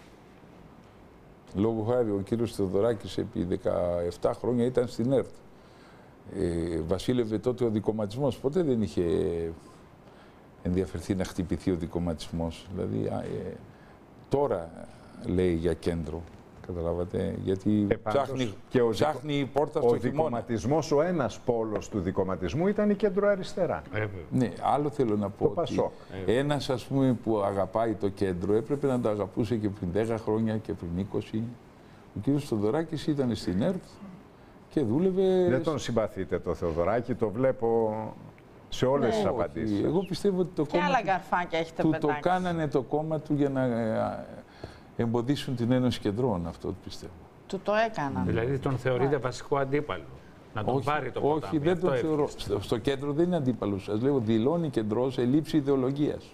Λόγω χάρη, ο κύριος Θεοδωράκης επί 17 χρόνια ήταν στην ΕΡΤ. Βασίλευε τότε ο δικομματισμός. Ποτέ δεν είχε ενδιαφερθεί να χτυπηθεί ο δικομματισμός. Δηλαδή, τώρα λέει για κέντρο. Καταλάβατε, γιατί ψάχνει η πόρτα στο χειμώνα. Ο δικομματισμός, ο ένας πόλος του δικομματισμού ήταν η κέντρο-αριστερά. Ναι, άλλο θέλω να πω. Ένας, ας πούμε, που αγαπάει το κέντρο έπρεπε να το αγαπούσε και πριν 10 χρόνια και πριν 20. Ο κύριος Θεοδωράκης ήταν στην ΕΡΤ και δούλευε... Δεν τον συμπαθείτε το Θεοδωράκη, το βλέπω σε όλες τις απαντήσεις. Εγώ πιστεύω ότι το κόμμα του το κάνανε το κόμμα του για να εμποδίσουν την Ένωση Κεντρών, αυτό πιστεύω. Του το έκαναν. Δηλαδή τον θεωρείτε βασικό αντίπαλο? Να τον πάρει το ποτάμι? Όχι, δεν τον θεωρώ. Στο κέντρο δεν είναι αντίπαλος. Σας λέω, δηλώνει κεντρός ελλείψη ιδεολογίας.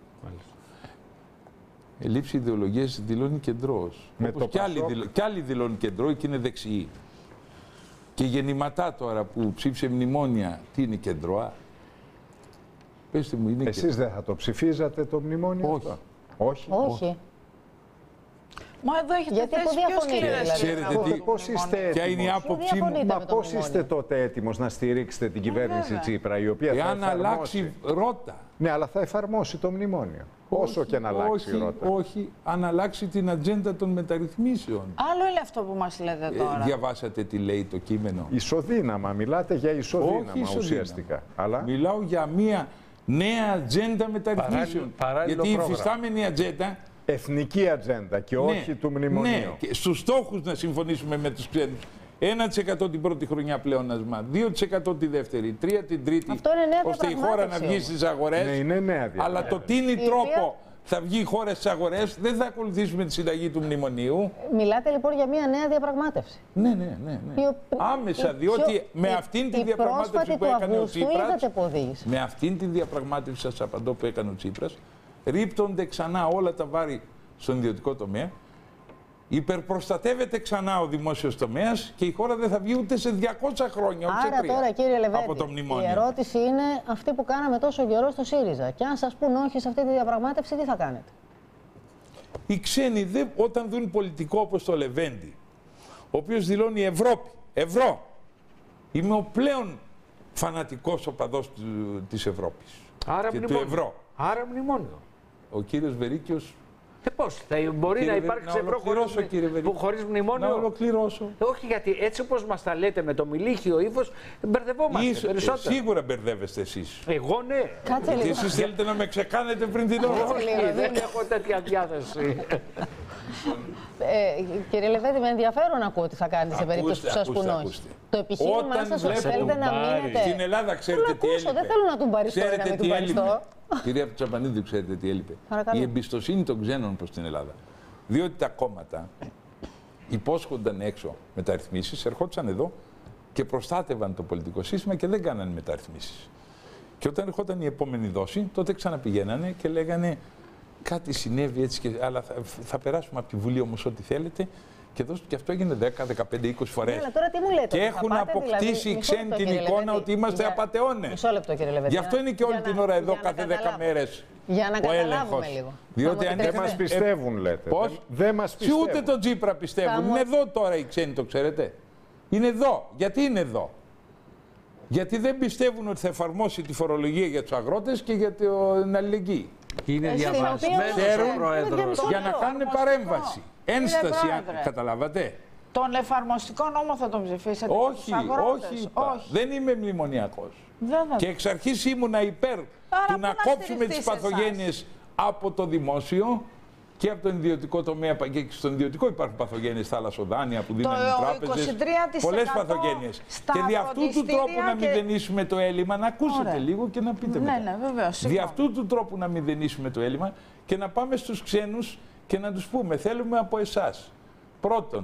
Ελλείψη ιδεολογίας δηλώνει κεντρός. Όπως κι άλλοι δηλώνουν κεντρό και είναι δεξιοί. Και Γεννηματά τώρα που ψήφισε μνημόνια, τι είναι κεντροά? Πέστε μου, είναι Εσείς δεν θα το ψηφίζατε το μνημόνιο? Όχι. Αυτό? Όχι. Μα εδώ έχετε θέσει πιο σκληρές. Ξέρετε πώς είστε έτοιμος? Ποια είναι η άποψή μου? Μα πώς είστε τότε έτοιμος να στηρίξετε την κυβέρνηση Τσίπρα, η οποία θα εάν εφαρμόσει... αλλάξει ρότα. Ναι, αλλά θα εφαρμόσει το μνημόνιο. Όσο και να αλλάξει η ρότα. Όχι, αν αλλάξει την ατζέντα των μεταρρυθμίσεων. Άλλο είναι αυτό που μας λέτε τώρα. Διαβάσατε τι λέει το κείμενο? Ισοδύναμα, μιλάτε για ισοδύναμα Όχι ουσιαστικά. Αλλά... Μιλάω για μια νέα ατζέντα μεταρρυθμίσεων. Γιατί η υφιστάμενη ατζέντα. Εθνική ατζέντα και όχι του μνημονίου. Ναι, και στους στόχους να συμφωνήσουμε με τους ξένους. 1% την πρώτη χρονιά πλεόνασμα, 2% τη δεύτερη, 3% την τρίτη. Αυτό είναι νέα ώστε η χώρα να βγει στις αγορές. Ναι, είναι νέα αλλά το τι είναι τρόπο θα βγει η χώρα στις αγορές, δεν θα ακολουθήσουμε τη συνταγή του μνημονίου. Μιλάτε λοιπόν για μια νέα διαπραγμάτευση. Ναι. Άμεσα, διότι με αυτήν τη διαπραγμάτευση που έκανε ο Τσίπρας. Με αυτήν τη διαπραγμάτευση, σας απαντώ, που έκανε ο Τσίπρας, ρίπτονται ξανά όλα τα βάρη στον ιδιωτικό τομέα. Υπερπροστατεύεται ξανά ο δημόσιος τομέας και η χώρα δεν θα βγει ούτε σε 200 χρόνια. Άρα τώρα, κύριε Λεβέντη, από το μνημόνιο. Η ερώτηση είναι αυτή που κάναμε τόσο καιρό στο ΣΥΡΙΖΑ. Και αν σας πούν όχι σε αυτή τη διαπραγμάτευση, τι θα κάνετε? Οι ξένοι όταν δουν πολιτικό όπως το Λεβέντη, ο οποίος δηλώνει Ευρώπη, ευρώ, είμαι ο πλέον φανατικός οπαδός της Ευρώπης. Άρα και μνημόνιο. του ευρώ. Άρα μνημόνιο. Ο κύριος Βερίκιος. Πώς, μπορεί να υπάρξει ευρώ χωρίς μνημόνιο? Να ολοκληρώσω. Όχι, γιατί έτσι όπως μας τα λέτε με το μιλίχιο ύφος, μπερδευόμαστε περισσότερο. Σίγουρα μπερδεύεστε εσείς. Εγώ ναι. Κάτσε λίγο. Εσείς θέλετε να με ξεκάνετε πριν την ώρα. Όχι, δεν έχω τέτοια διάθεση. Κύριε Λεβέντη, με ενδιαφέρον ακούω τι θα κάνετε σε περίπτωση που σας πούν όχι. Το επιχείρημά σας ότι θέλετε να μείνετε. Στην Ελλάδα ξέρετε τι έλειπε? Δεν θέλω να τον παριστώ ή να μην τον παριστώ. Κυρία Τσαπανίδου, ξέρετε τι έλειπε? Παρακαλώ. Η εμπιστοσύνη των ξένων προς την Ελλάδα. Διότι τα κόμματα υπόσχονταν έξω μεταρρυθμίσεις, ερχόντουσαν εδώ και προστάτευαν το πολιτικό σύστημα και δεν κάνανε μεταρρυθμίσεις. Και όταν ερχόταν η επόμενη δόση, τότε ξαναπηγαίνανε και λέγανε κάτι συνέβη έτσι, αλλά θα περάσουμε από τη Βουλή όμως ό,τι θέλετε. Και αυτό έγινε 10, 15, 20 φορές. Ναι, τώρα τι μου λέτε, και έχουν αποκτήσει οι ξένοι την εικόνα ότι είμαστε απατεώνες. Μισό λεπτό, κύριε Λεβέντη. Γι' αυτό είναι και όλη την ώρα εδώ κάθε 10 μέρες. Για να καταλάβουμε λίγο. Διότι δεν μας πιστεύουν, λέτε. Πώς? Δεν μας πιστεύουν. Ούτε τον Τσίπρα πιστεύουν. Είναι εδώ τώρα οι ξένοι, το ξέρετε. Είναι εδώ. Γιατί είναι εδώ? Γιατί δεν πιστεύουν ότι θα εφαρμόσει τη φορολογία για τους αγρότες και για την αλληλεγγύη. Είναι διαβασμένος ο Πρόεδρος. Για να κάνουν παρέμβαση. Ένσταση, καταλάβατε. Τον εφαρμοστικό νόμο θα τον ψηφίσετε? Όχι, όχι. Δεν είμαι μνημονιακός. Και εξ αρχής ήμουνα υπέρ του να κόψουμε τις παθογένειες από το δημόσιο και από τον ιδιωτικό τομέα. Και στον ιδιωτικό υπάρχουν παθογένειες, θαλασσοδάνεια που δίνουν τράπεζες. Πολλές παθογένειες. Και δι' αυτού του τρόπου να μηδενίσουμε το έλλειμμα, να ακούσετε λίγο και να πείτε μετά. Ναι, βεβαίως. Δι' αυτού του τρόπου να μηδενίσουμε το έλλειμμα και να πάμε στους ξένους και να τους πούμε, θέλουμε από εσάς, πρώτον,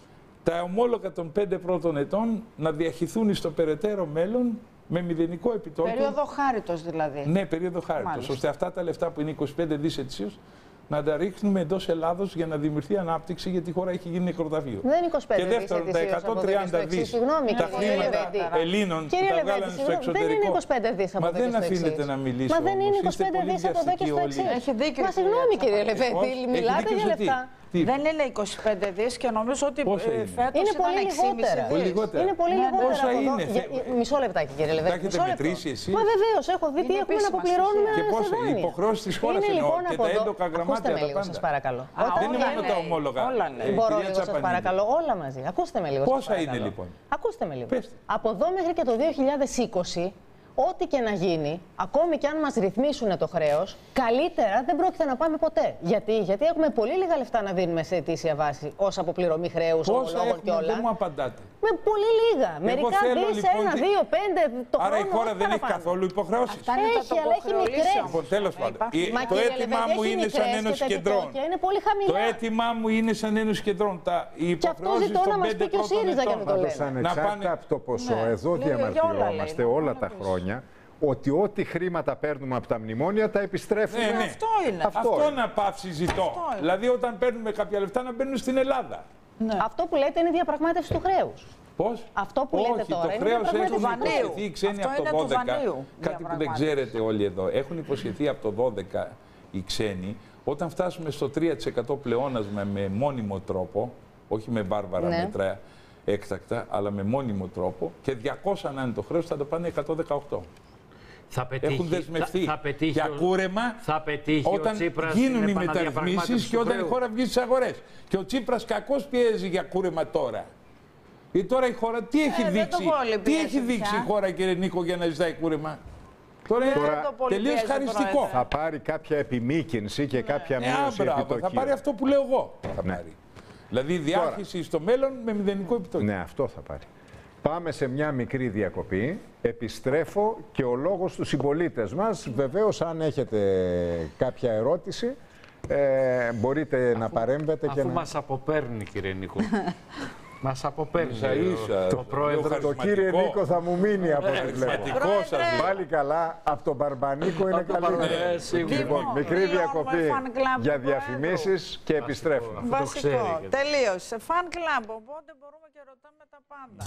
τα ομόλογα των 5 πρώτων ετών να διαχυθούν στο περαιτέρω μέλλον με μηδενικό επιτόκιο. Περίοδο χάριτος δηλαδή. Ναι, περίοδο χάριτος, ώστε αυτά τα λεφτά που είναι 25 δις ετησίως να τα ρίχνουμε εντός Ελλάδος για να δημιουργηθεί ανάπτυξη, γιατί η χώρα έχει γίνει νεκροταφείο. Δεν είναι 25 και δεύτερον, τα 130 δις τα χρήματα Ελλήνων που τα βγάλανε στο εξωτερικό. Δεν είναι 25 δις από εδώ και στο εξής. Μα δεν αφήνετε να μιλήσω. Μα δεν είναι 25 δις από εδώ και στο εξής. Έχει δίκιο. Μα συγγνώμη, κύριε Λεβέντη, μιλάτε για λεφτά. Δεν είναι 25 δις και νομίζω ότι φέτος είναι πολύ λιγότερα. Είναι πολύ λιγότερα. Πόσα είναι? Μισό λεπτάκι, κύριε Λεβέντη. Τα έχετε μετρήσει εσείς? Μα βεβαίως, έχω δει τι έχουμε να αποπληρώνουμε σε δάνεια. Οι υποχρεώσεις της χώρας εννοώ και τα έντοκα γραμμάτια τα πάντα. Σας παρακαλώ. Δεν είναι μόνο τα ομόλογα. Μπορώ λίγο, σας παρακαλώ, όλα μαζί. Ακούστε με λίγο. Πόσα είναι λοιπόν? Ακούστε με λίγο. Από εδώ μέχρι και το 2020, ό,τι και να γίνει, ακόμη και αν μας ρυθμίσουν το χρέος, καλύτερα δεν πρόκειται να πάμε ποτέ. Γιατί έχουμε πολύ λίγα λεφτά να δίνουμε σε αιτήσια βάση ως αποπληρωμή χρέους, ομολόγων και όλα. Δεν μου απαντάτε. Με πολύ λίγα. Μερικά δις, 1, 2, 5 το χρόνο. Άρα η χώρα δεν έχει καθόλου υποχρεώσεις? Έχει, αλλά έχει μικρές. Λοιπόν, τέλος πάντων. Το αίτημά μου είναι σαν Ένωση Κεντρών. Είναι πολύ χαμηλά. Το αίτημά μου είναι σαν Ένωση Κεντρών. Και αυτό ζητώ να μας πει και ο ΣΥΡΙΖΑ για να το λέμε. Ανεξάρτητα από το ποσό, εδώ διαμαρτυρόμαστε όλα τα χρόνια ότι ό,τι χρήματα παίρνουμε από τα μνημόνια τα επιστρέφουμε. Ναι. Αυτό είναι. Αυτό να πάψει ζητώ. Δηλαδή όταν παίρνουμε κάποια λεφτά να μπαίνουν στην Ελλάδα. Ναι. Αυτό που λέτε είναι η διαπραγμάτευση του χρέους. Πώς? Αυτό που λέτε τώρα το χρέος έχουν υποσχεθεί οι ξένοι από το 12. Βανίου, κάτι που δεν ξέρετε όλοι εδώ. Έχουν υποσχεθεί από το 12 οι οι ξένοι, όταν φτάσουμε στο 3% πλεόνασμα με μόνιμο τρόπο, όχι με βάρβαρα μέτρα έκτακτα, αλλά με μόνιμο τρόπο, και 200 να είναι το χρέος, θα το πάνε 118. Έχουν δεσμευτεί για κούρεμα όταν γίνουν οι μεταρρυθμίσεις και όταν η χώρα βγει στις αγορές. Και ο Τσίπρας κακώς πιέζει για κούρεμα τώρα. Γιατί τώρα η χώρα τι έχει δείξει η χώρα, κύριε Νίκο, για να ζητάει κούρεμα? Τώρα είναι τελείως χαριστικό. Θα πάρει κάποια επιμήκυνση και κάποια μείωση επιτοκίου. Θα πάρει αυτό που λέω εγώ. Θα πάρει. Δηλαδή διάχυση στο μέλλον με μηδενικό επιτόκιο. Ναι, αυτό θα πάρει. Πάμε σε μια μικρή διακοπή. Επιστρέφω και ο λόγος στους συμπολίτες μας. Βεβαίως, αν έχετε κάποια ερώτηση, μπορείτε να παρέμβετε. Αφού μας αποπέρνει, κύριε Νίκο. Μας αποπέρνει το πρόεδρο. Το κύριε Νίκο θα μου μείνει από ό,τι βλέπω. Πάλι καλά, από τον Μπαρμπανίκο είναι καλύτερο. Λοιπόν, μικρή διακοπή για διαφημίσεις και επιστρέφουμε. Βασικό, τελείωσε. Φαν κλαμπ, οπότε μπορούμε και ρωτάμε τα πάντα.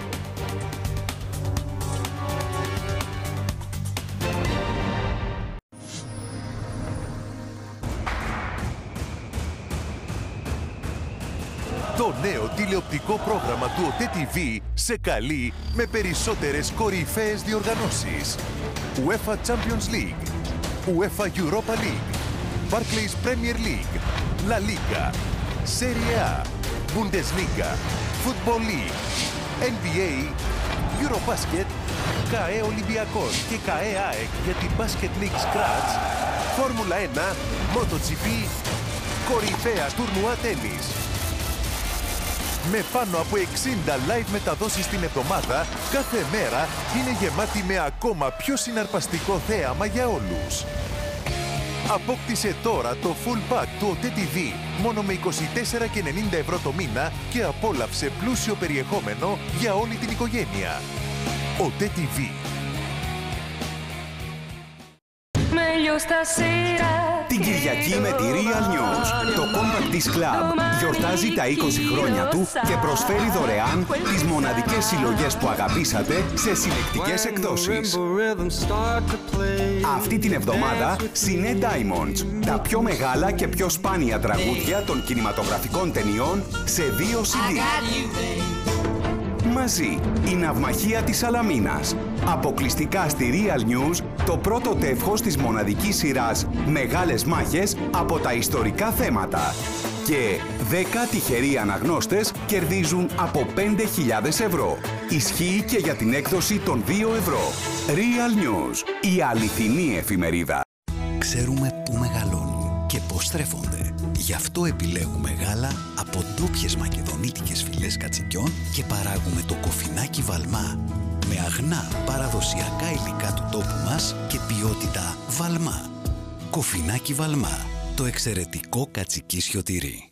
Το νέο τηλεοπτικό πρόγραμμα του ΟΤΕ TV σε καλεί με περισσότερες κορυφαίες διοργανώσεις. UEFA Champions League, UEFA Europa League, Barclays Premier League, La Liga, Serie A, Bundesliga, Football League, NBA, Eurobasket, ΚΑΕ Ολυμπιακός και ΚΑΕ ΑΕΚ για την Basket League Scratch, Φόρμουλα 1, MotoGP, κορυφαία τουρνουά τένις. Με πάνω από 60 live μεταδόσεις την εβδομάδα, κάθε μέρα είναι γεμάτη με ακόμα πιο συναρπαστικό θέαμα για όλους. Απόκτησε τώρα το full pack του ΟΤΕ TV μόνο με 24,90 ευρώ το μήνα και απόλαυσε πλούσιο περιεχόμενο για όλη την οικογένεια. ΟΤΕ TV. Την Κυριακή με τη Real News, το Compact Disc Club γιορτάζει τα 20 χρόνια του και προσφέρει δωρεάν τις μοναδικές συλλογές που αγαπήσατε σε συλλεκτικές εκδόσεις. Αυτή την εβδομάδα, Cine Diamonds, τα πιο μεγάλα και πιο σπάνια τραγούδια των κινηματογραφικών ταινιών σε 2 CD. Μαζί, η ναυμαχία της Σαλαμίνας. Αποκλειστικά στη Real News, το πρώτο τεύχος της μοναδικής σειράς «Μεγάλες μάχες» από τα ιστορικά θέματα. Και 10 τυχεροί αναγνώστες κερδίζουν από 5.000 ευρώ. Ισχύει και για την έκδοση των 2 ευρώ. Real News, η αληθινή εφημερίδα. Ξέρουμε πού μεγαλώνουν και πώς στρέφονται. Γι' αυτό επιλέγουμε γάλα από ντόπιες μακεδονίτικες φυλές κατσικιών και παράγουμε το κοφινάκι Βαλμά. Με αγνά παραδοσιακά υλικά του τόπου μας και ποιότητα Βαλμά. Κοφινάκι Βαλμά, το εξαιρετικό κατσικίσιο τυρί.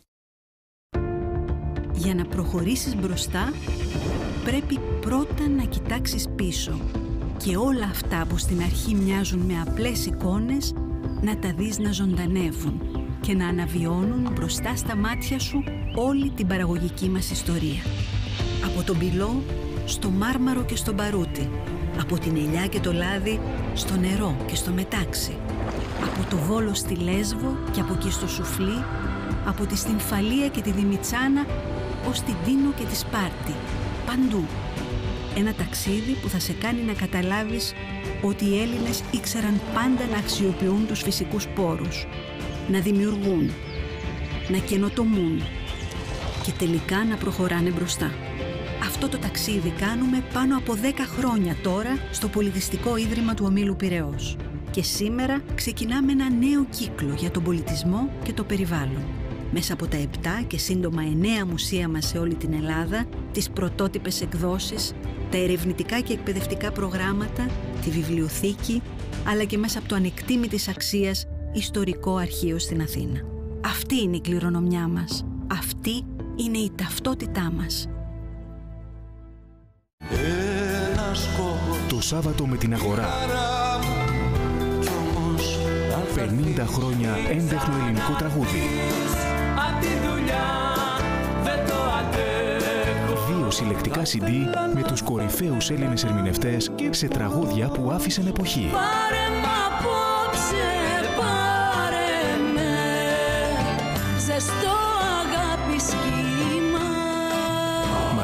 Για να προχωρήσεις μπροστά, πρέπει πρώτα να κοιτάξεις πίσω και όλα αυτά που στην αρχή μοιάζουν με απλές εικόνες, να τα δεις να ζωντανεύουν και να αναβιώνουν μπροστά στα μάτια σου όλη την παραγωγική μας ιστορία. Από τον πυλό στο μάρμαρο και στο μπαρούτι, από την ελιά και το λάδι στο νερό και στο μετάξι, από το Βόλο στη Λέσβο και από εκεί στο Σουφλί, από τη Στυμφαλία και τη Δημητσάνα ως την Τίνο και τη Σπάρτη, παντού. Ένα ταξίδι που θα σε κάνει να καταλάβεις ότι οι Έλληνες ήξεραν πάντα να αξιοποιούν τους φυσικούς πόρους, να δημιουργούν, να καινοτομούν και τελικά να προχωράνε μπροστά. Αυτό το ταξίδι κάνουμε πάνω από 10 χρόνια τώρα στο Πολιτιστικό Ίδρυμα του Ομίλου Πειραιώς. Και σήμερα ξεκινάμε ένα νέο κύκλο για τον πολιτισμό και το περιβάλλον. Μέσα από τα 7 και σύντομα 9 μουσεία μας σε όλη την Ελλάδα, τις πρωτότυπες εκδόσεις, τα ερευνητικά και εκπαιδευτικά προγράμματα, τη βιβλιοθήκη, αλλά και μέσα από το ανεκτήμητης αξίας ιστορικό αρχείο στην Αθήνα. Αυτή είναι η κληρονομιά μας. Αυτή είναι η ταυτότητά μας. Το Σάββατο με την Αγορά. 50 χρόνια έντεχνο ελληνικό τραγούδι. 2 συλλεκτικά CD με τους κορυφαίους Έλληνες ερμηνευτές σε τραγούδια που άφησαν εποχή.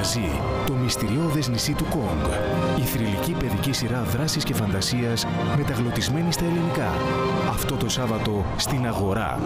μαζί, το μυστηριώδες νησί του Κόγκ. Η θρυλική παιδική σειρά δράσης και φαντασίας μεταγλωτισμένη στα ελληνικά. Αυτό το Σάββατο στην Αγορά.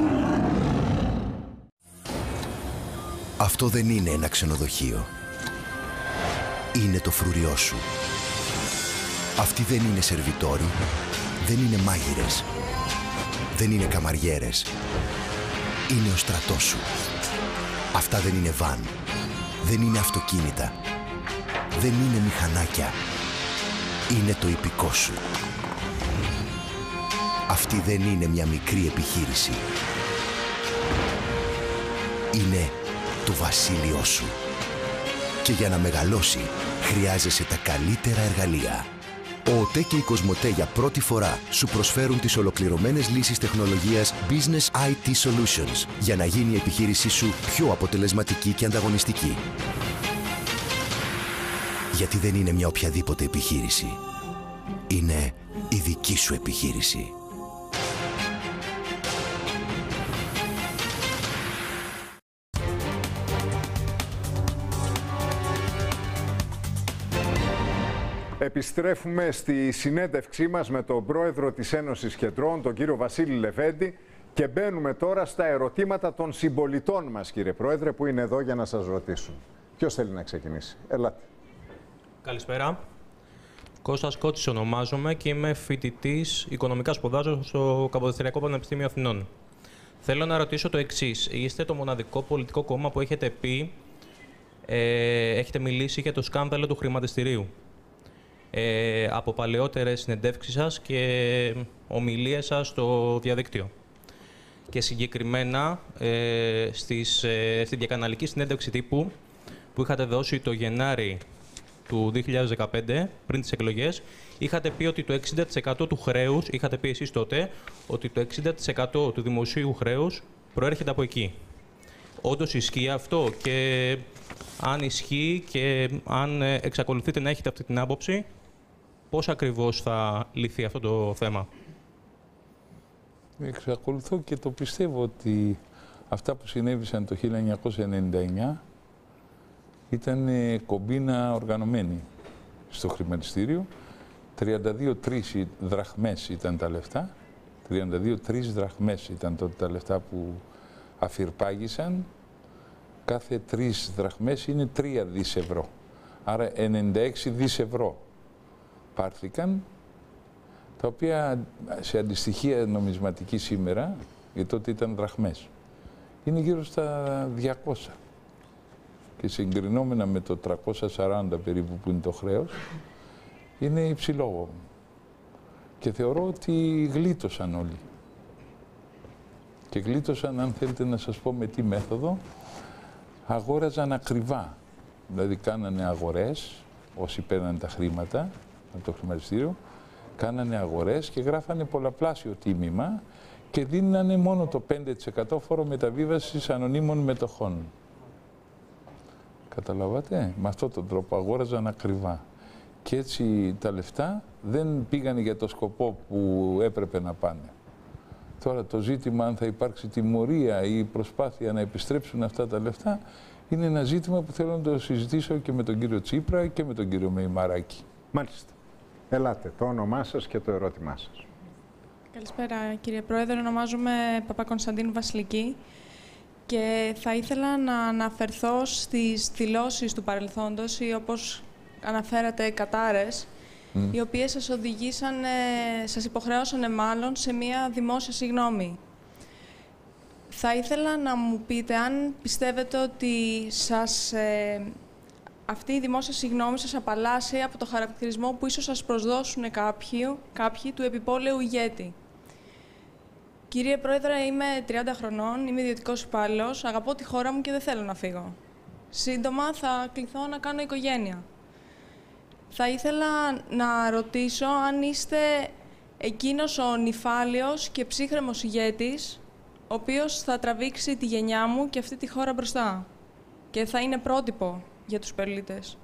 Αυτό δεν είναι ένα ξενοδοχείο. Είναι το φρουριό σου. Αυτοί δεν είναι σερβιτόροι, δεν είναι μάγειρες, δεν είναι καμαριέρες. Είναι ο στρατός σου. Αυτά δεν είναι βαν, δεν είναι αυτοκίνητα, δεν είναι μηχανάκια. Είναι το ιππικό σου. Αυτή δεν είναι μια μικρή επιχείρηση. Είναι το βασίλειό σου. Και για να μεγαλώσει, χρειάζεσαι τα καλύτερα εργαλεία. Ο ΟΤΕ και η Κοσμοτέ για πρώτη φορά σου προσφέρουν τις ολοκληρωμένες λύσεις τεχνολογίας Business IT Solutions για να γίνει η επιχείρησή σου πιο αποτελεσματική και ανταγωνιστική. Γιατί δεν είναι μια οποιαδήποτε επιχείρηση. Είναι η δική σου επιχείρηση. Επιστρέφουμε στη συνέντευξή μας με τον πρόεδρο της Ένωσης Κεντρών, τον κύριο Βασίλη Λεβέντη, και μπαίνουμε τώρα στα ερωτήματα των συμπολιτών μας, κύριε Πρόεδρε, που είναι εδώ για να σας ρωτήσουν. Ποιος θέλει να ξεκινήσει? Ελάτε. Καλησπέρα. Κώστας Κότσης ονομάζομαι και είμαι φοιτητής οικονομικά σπουδάζω στο Καποδιστριακό Πανεπιστήμιο Αθηνών. Θέλω να ρωτήσω το εξής. Είστε το μοναδικό πολιτικό κόμμα που έχετε πει, έχετε μιλήσει για το σκάνδαλο του χρηματιστηρίου. Από παλαιότερες συνεντεύξεις σας και ομιλίες σας στο διαδίκτυο. Και συγκεκριμένα στη διακαναλική συνέντευξη τύπου που είχατε δώσει το Γενάρη του 2015, πριν τις εκλογές, είχατε πει ότι το 60% του χρέους, είχατε πει εσείς τότε, ότι το 60% του δημοσίου χρέους προέρχεται από εκεί. Όντως ισχύει αυτό? Και αν ισχύει και αν εξακολουθείτε να έχετε αυτή την άποψη, πώς ακριβώς θα λυθεί αυτό το θέμα? Εξακολουθώ και το πιστεύω ότι αυτά που συνέβησαν το 1999 ήταν κομπίνα οργανωμένη στο χρηματιστήριο. 32-3 δραχμές ήταν τα λεφτά. 32-3 δραχμές ήταν τότε τα λεφτά που αφιρπάγησαν. Κάθε 3 δραχμές είναι 3 δις ευρώ. Άρα 96 δις ευρώ πάρθηκαν, τα οποία σε αντιστοιχεία νομισματική σήμερα, γιατί τότε ήταν δραχμές, είναι γύρω στα 200. Και συγκρινόμενα με το 340 περίπου που είναι το χρέος, είναι υψηλό. Και θεωρώ ότι γλίτωσαν όλοι. Και γλίτωσαν, αν θέλετε να σας πω με τι μέθοδο, αγόραζαν ακριβά. Δηλαδή κάνανε αγορές, όσοι παίρνανε τα χρήματα από το χρηματιστήριο, κάνανε αγορές και γράφανε πολλαπλάσιο τίμημα και δίνανε μόνο το 5% φόρο μεταβίβασης ανωνύμων μετοχών. Καταλάβατε? Με αυτόν τον τρόπο αγόραζαν ακριβά. Και έτσι τα λεφτά δεν πήγανε για το σκοπό που έπρεπε να πάνε. Τώρα το ζήτημα αν θα υπάρξει τιμωρία ή προσπάθεια να επιστρέψουν αυτά τα λεφτά είναι ένα ζήτημα που θέλω να το συζητήσω και με τον κύριο Τσίπρα και με τον κύριο Μεϊμαράκη. Μάλιστα. Ελάτε, το όνομά σας και το ερώτημά σας. Καλησπέρα κύριε Πρόεδρε, ονομάζομαι Παπακωνσταντίνου Βασιλική και θα ήθελα να αναφερθώ στις δηλώσεις του παρελθόντος ή όπως αναφέρατε κατάρες, οι οποίες σας οδηγήσανε, σας υποχρεώσανε μάλλον σε μια δημόσια συγγνώμη. Θα ήθελα να μου πείτε αν πιστεύετε ότι αυτή η δημόσια συγγνώμη σας απαλλάσσει από το χαρακτηρισμό που ίσως σας προσδώσουν κάποιοι του επιπόλαιου ηγέτη. Κύριε Πρόεδρε, είμαι 30 χρονών, είμαι ιδιωτικός υπάλληλος, αγαπώ τη χώρα μου και δεν θέλω να φύγω. Σύντομα θα κληθώ να κάνω οικογένεια. Θα ήθελα να ρωτήσω αν είστε εκείνος ο νηφάλιος και ψύχρεμος ηγέτης, ο οποίος θα τραβήξει τη γενιά μου και αυτή τη χώρα μπροστά και θα είναι πρότυπο για τους πολίτες.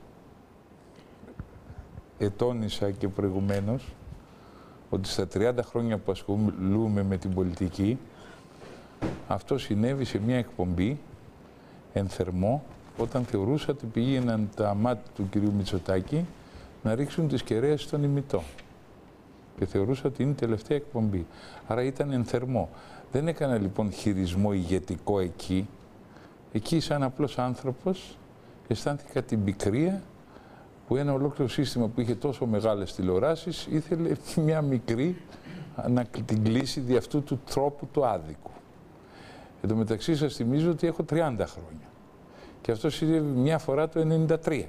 Ετώνησα και προηγουμένως ότι στα 30 χρόνια που ασχολούμαι με την πολιτική, αυτό συνέβη σε μια εκπομπή εν θερμό όταν θεωρούσα ότι πήγαιναν τα μάτια του κυρίου Μητσοτάκη να ρίξουν τις κεραίες στον ημιτό. Και θεωρούσα ότι είναι η τελευταία εκπομπή. Άρα ήταν εν θερμό. Δεν έκανα λοιπόν χειρισμό ηγετικό εκεί. Εκεί σαν απλός άνθρωπος αισθάνθηκα την πικρία που ένα ολόκληρο σύστημα που είχε τόσο μεγάλες τηλεοράσεις ήθελε μια μικρή να την κλείσει δι' αυτού του τρόπου του άδικου. Εν τω μεταξύ σας θυμίζω ότι έχω 30 χρόνια. Και αυτό συνέβη μια φορά το 1993.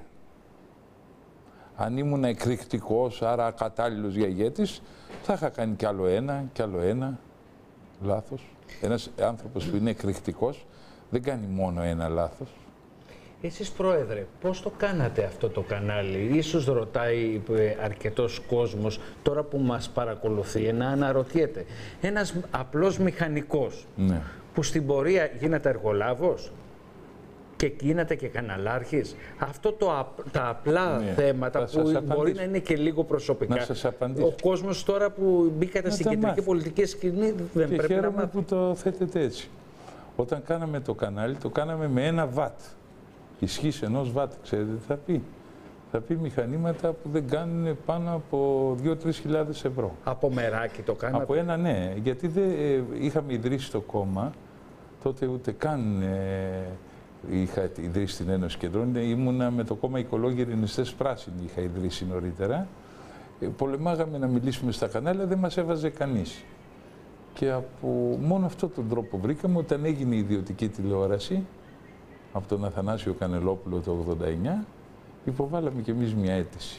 Αν ήμουν εκρηκτικός, άρα ακατάλληλος για ηγέτης, θα είχα κάνει κι άλλο ένα λάθος. Ένας άνθρωπος που είναι εκρηκτικός δεν κάνει μόνο ένα λάθος. Εσείς, Πρόεδρε, πώς το κάνατε αυτό το κανάλι? Ίσως ρωτάει αρκετός κόσμος τώρα που μας παρακολουθεί να αναρωτιέται. Ένας απλός μηχανικός που στην πορεία γίνεται εργολάβος και γίνεται και καναλάρχης. Αυτό τα απλά θέματα που μπορεί να είναι και λίγο προσωπικά. Να σας απαντήσω. Ο κόσμος τώρα που μπήκατε στην κεντρική πολιτική σκηνή δεν και πρέπει να μάθει. που το θέτετε έτσι. Όταν κάναμε το κανάλι, το κάναμε με 1 βατ. Ισχύς 1 βατ, ξέρετε τι θα πει? Θα πει μηχανήματα που δεν κάνουν πάνω από 2-3 χιλιάδες ευρώ. Από μεράκι το κάνατε? Από ένα, ναι. Γιατί δεν είχαμε ιδρύσει το κόμμα, τότε ούτε καν είχα ιδρύσει την Ένωση Κεντρών. Ήμουνα με το κόμμα Οικολόγοι Ειρηνιστές Πράσινοι, είχα ιδρύσει νωρίτερα. Πολεμάγαμε να μιλήσουμε στα κανάλια, δεν μας έβαζε κανείς. Και από μόνο αυτόν τον τρόπο βρήκαμε, όταν έγινε η ιδιωτική τηλεόραση, από τον Αθανάσιο Κανελόπουλο το 1989, υποβάλαμε κι εμείς μια αίτηση.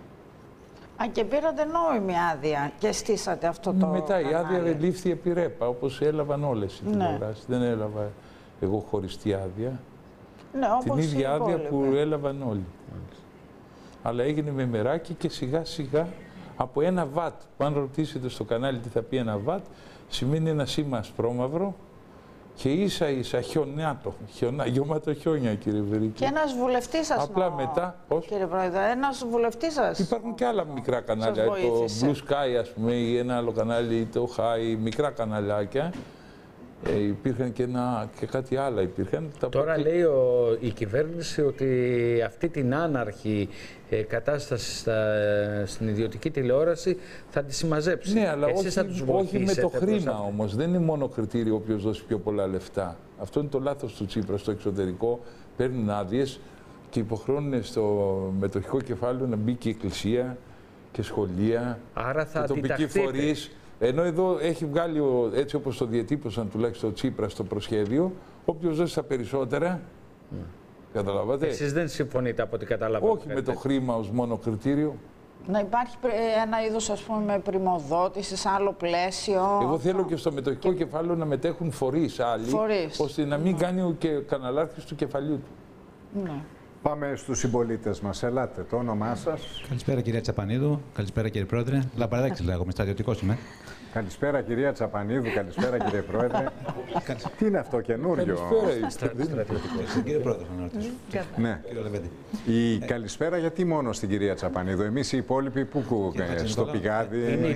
Και πήρατε νόμιμη άδεια και στήσατε αυτό το Μετά η κανάλι. άδεια λήφθη επί ρέπα, όπως έλαβαν όλες οι τηλεοράσεις. Δεν έλαβα εγώ χωριστή άδεια. Την ίδια άδεια που έλαβαν όλοι. Αλλά έγινε με μεράκι και σιγά σιγά από 1 βατ, που αν ρωτήσετε στο κανάλι τι θα πει 1 βατ, σημαίνει ένα σήμα ασπρόμαυρο και ίσα γιώματο χιόνια, κύριε Βερίκη. Και ένας βουλευτής σας. Απλά μετά, πώς? Κύριε Πρόεδρε, ένας βουλευτής σας. Υπάρχουν και άλλα μικρά κανάλια, το Blue Sky ας πούμε, ή ένα άλλο κανάλι, το High, μικρά καναλάκια. Υπήρχαν και κάτι άλλα υπήρχαν. Τώρα λέει η κυβέρνηση ότι αυτή την άναρχη κατάσταση στην ιδιωτική τηλεόραση θα τη συμμαζέψει. Ναι, αλλά όχι με το χρήμα όμως. Δεν είναι μόνο κριτήριο όποιος δώσει πιο πολλά λεφτά. Αυτό είναι το λάθος του Τσίπρα. Στο εξωτερικό παίρνουν άδειες και υποχρεώνουν στο μετοχικό κεφάλαιο να μπει και η εκκλησία και σχολεία. Άρα θα και τοπικοί φορείς. Ενώ εδώ έχει βγάλει, έτσι όπως το διατύπωσαν τουλάχιστον ο Τσίπρας στο προσχέδιο, όποιος δώσει τα περισσότερα, καταλαβαίνετε. Εσείς δεν συμφωνείτε από ό,τι κατάλαβα? Όχι με το χρήμα ως μόνο κριτήριο. Να υπάρχει ένα είδος, ας πούμε, με πρημοδότηση, σε άλλο πλαίσιο. Εγώ θέλω και στο μετοχικό κεφάλαιο να μετέχουν φορείς άλλοι, ώστε να μην κάνει ο καναλάρχης του κεφαλιού του. Ναι. Πάμε στους συμπολίτες μας. Ελάτε, το όνομά σας. Καλησπέρα κυρία Τσαπανίδου, καλησπέρα κύριε Πρόεδρε. Λαμπαρδάκης λέγομαι, στρατιωτικός είμαι. Καλησπέρα κυρία Τσαπανίδου, καλησπέρα κύριε Πρόεδρε. Τι είναι αυτό, καινούριο? Καλησπέρα κύριε Πρόεδρε, να ρωτήσω. Ναι. Η καλησπέρα γιατί μόνο στην κυρία Τσαπανίδου? Εμείς οι υπόλοιποι που στο πηγάδι.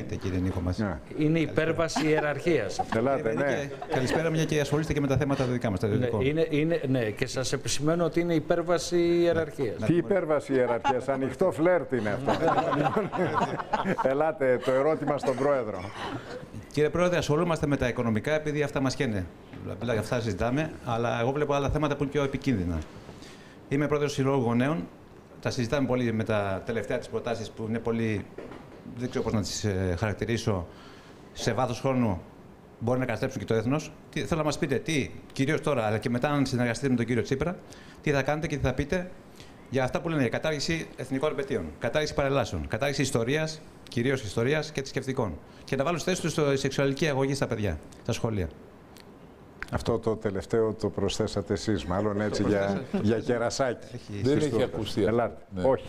Είναι υπέρβαση ιεραρχίας. Ελάτε, ναι. Καλησπέρα μια και ασχολείστε και με τα θέματα δικά μας. Ναι, και σας επισημαίνω ότι είναι υπέρβαση ιεραρχίας. Τι υπέρβαση ιεραρχίας, ανοιχτό φλερτ είναι αυτό. Ελάτε, το ερώτημα στον Πρόεδρο. Κύριε Πρόεδρε, ασχολούμαστε με τα οικονομικά επειδή αυτά μας καίνε. Δηλαδή, αυτά συζητάμε, αλλά εγώ βλέπω άλλα θέματα που είναι πιο επικίνδυνα. Είμαι πρόεδρος Συλλόγου Γονέων. Τα συζητάμε πολύ με τα τελευταία τις προτάσεις που είναι πολύ. Δεν ξέρω πώς να τις χαρακτηρίσω. Σε βάθος χρόνου μπορεί να καταστρέψουν και το έθνος. Θέλω να μας πείτε τι, κυρίως τώρα, αλλά και μετά, αν συνεργαστείτε με τον κύριο Τσίπρα, τι θα κάνετε και τι θα πείτε για αυτά που λένε για κατάργηση εθνικών επαιτίων, κατάργηση παρελάσεων, κατάργηση ιστορίας, κυρίως ιστορίας και θρησκευτικών. Και να βάλουν στη θέση τους στη σεξουαλική αγωγή στα παιδιά, στα σχολεία. Αυτό το τελευταίο το προσθέσατε εσείς, μάλλον έτσι για κερασάκι. Δεν έχει ακουστεί. Ελάτε. Ναι. Όχι.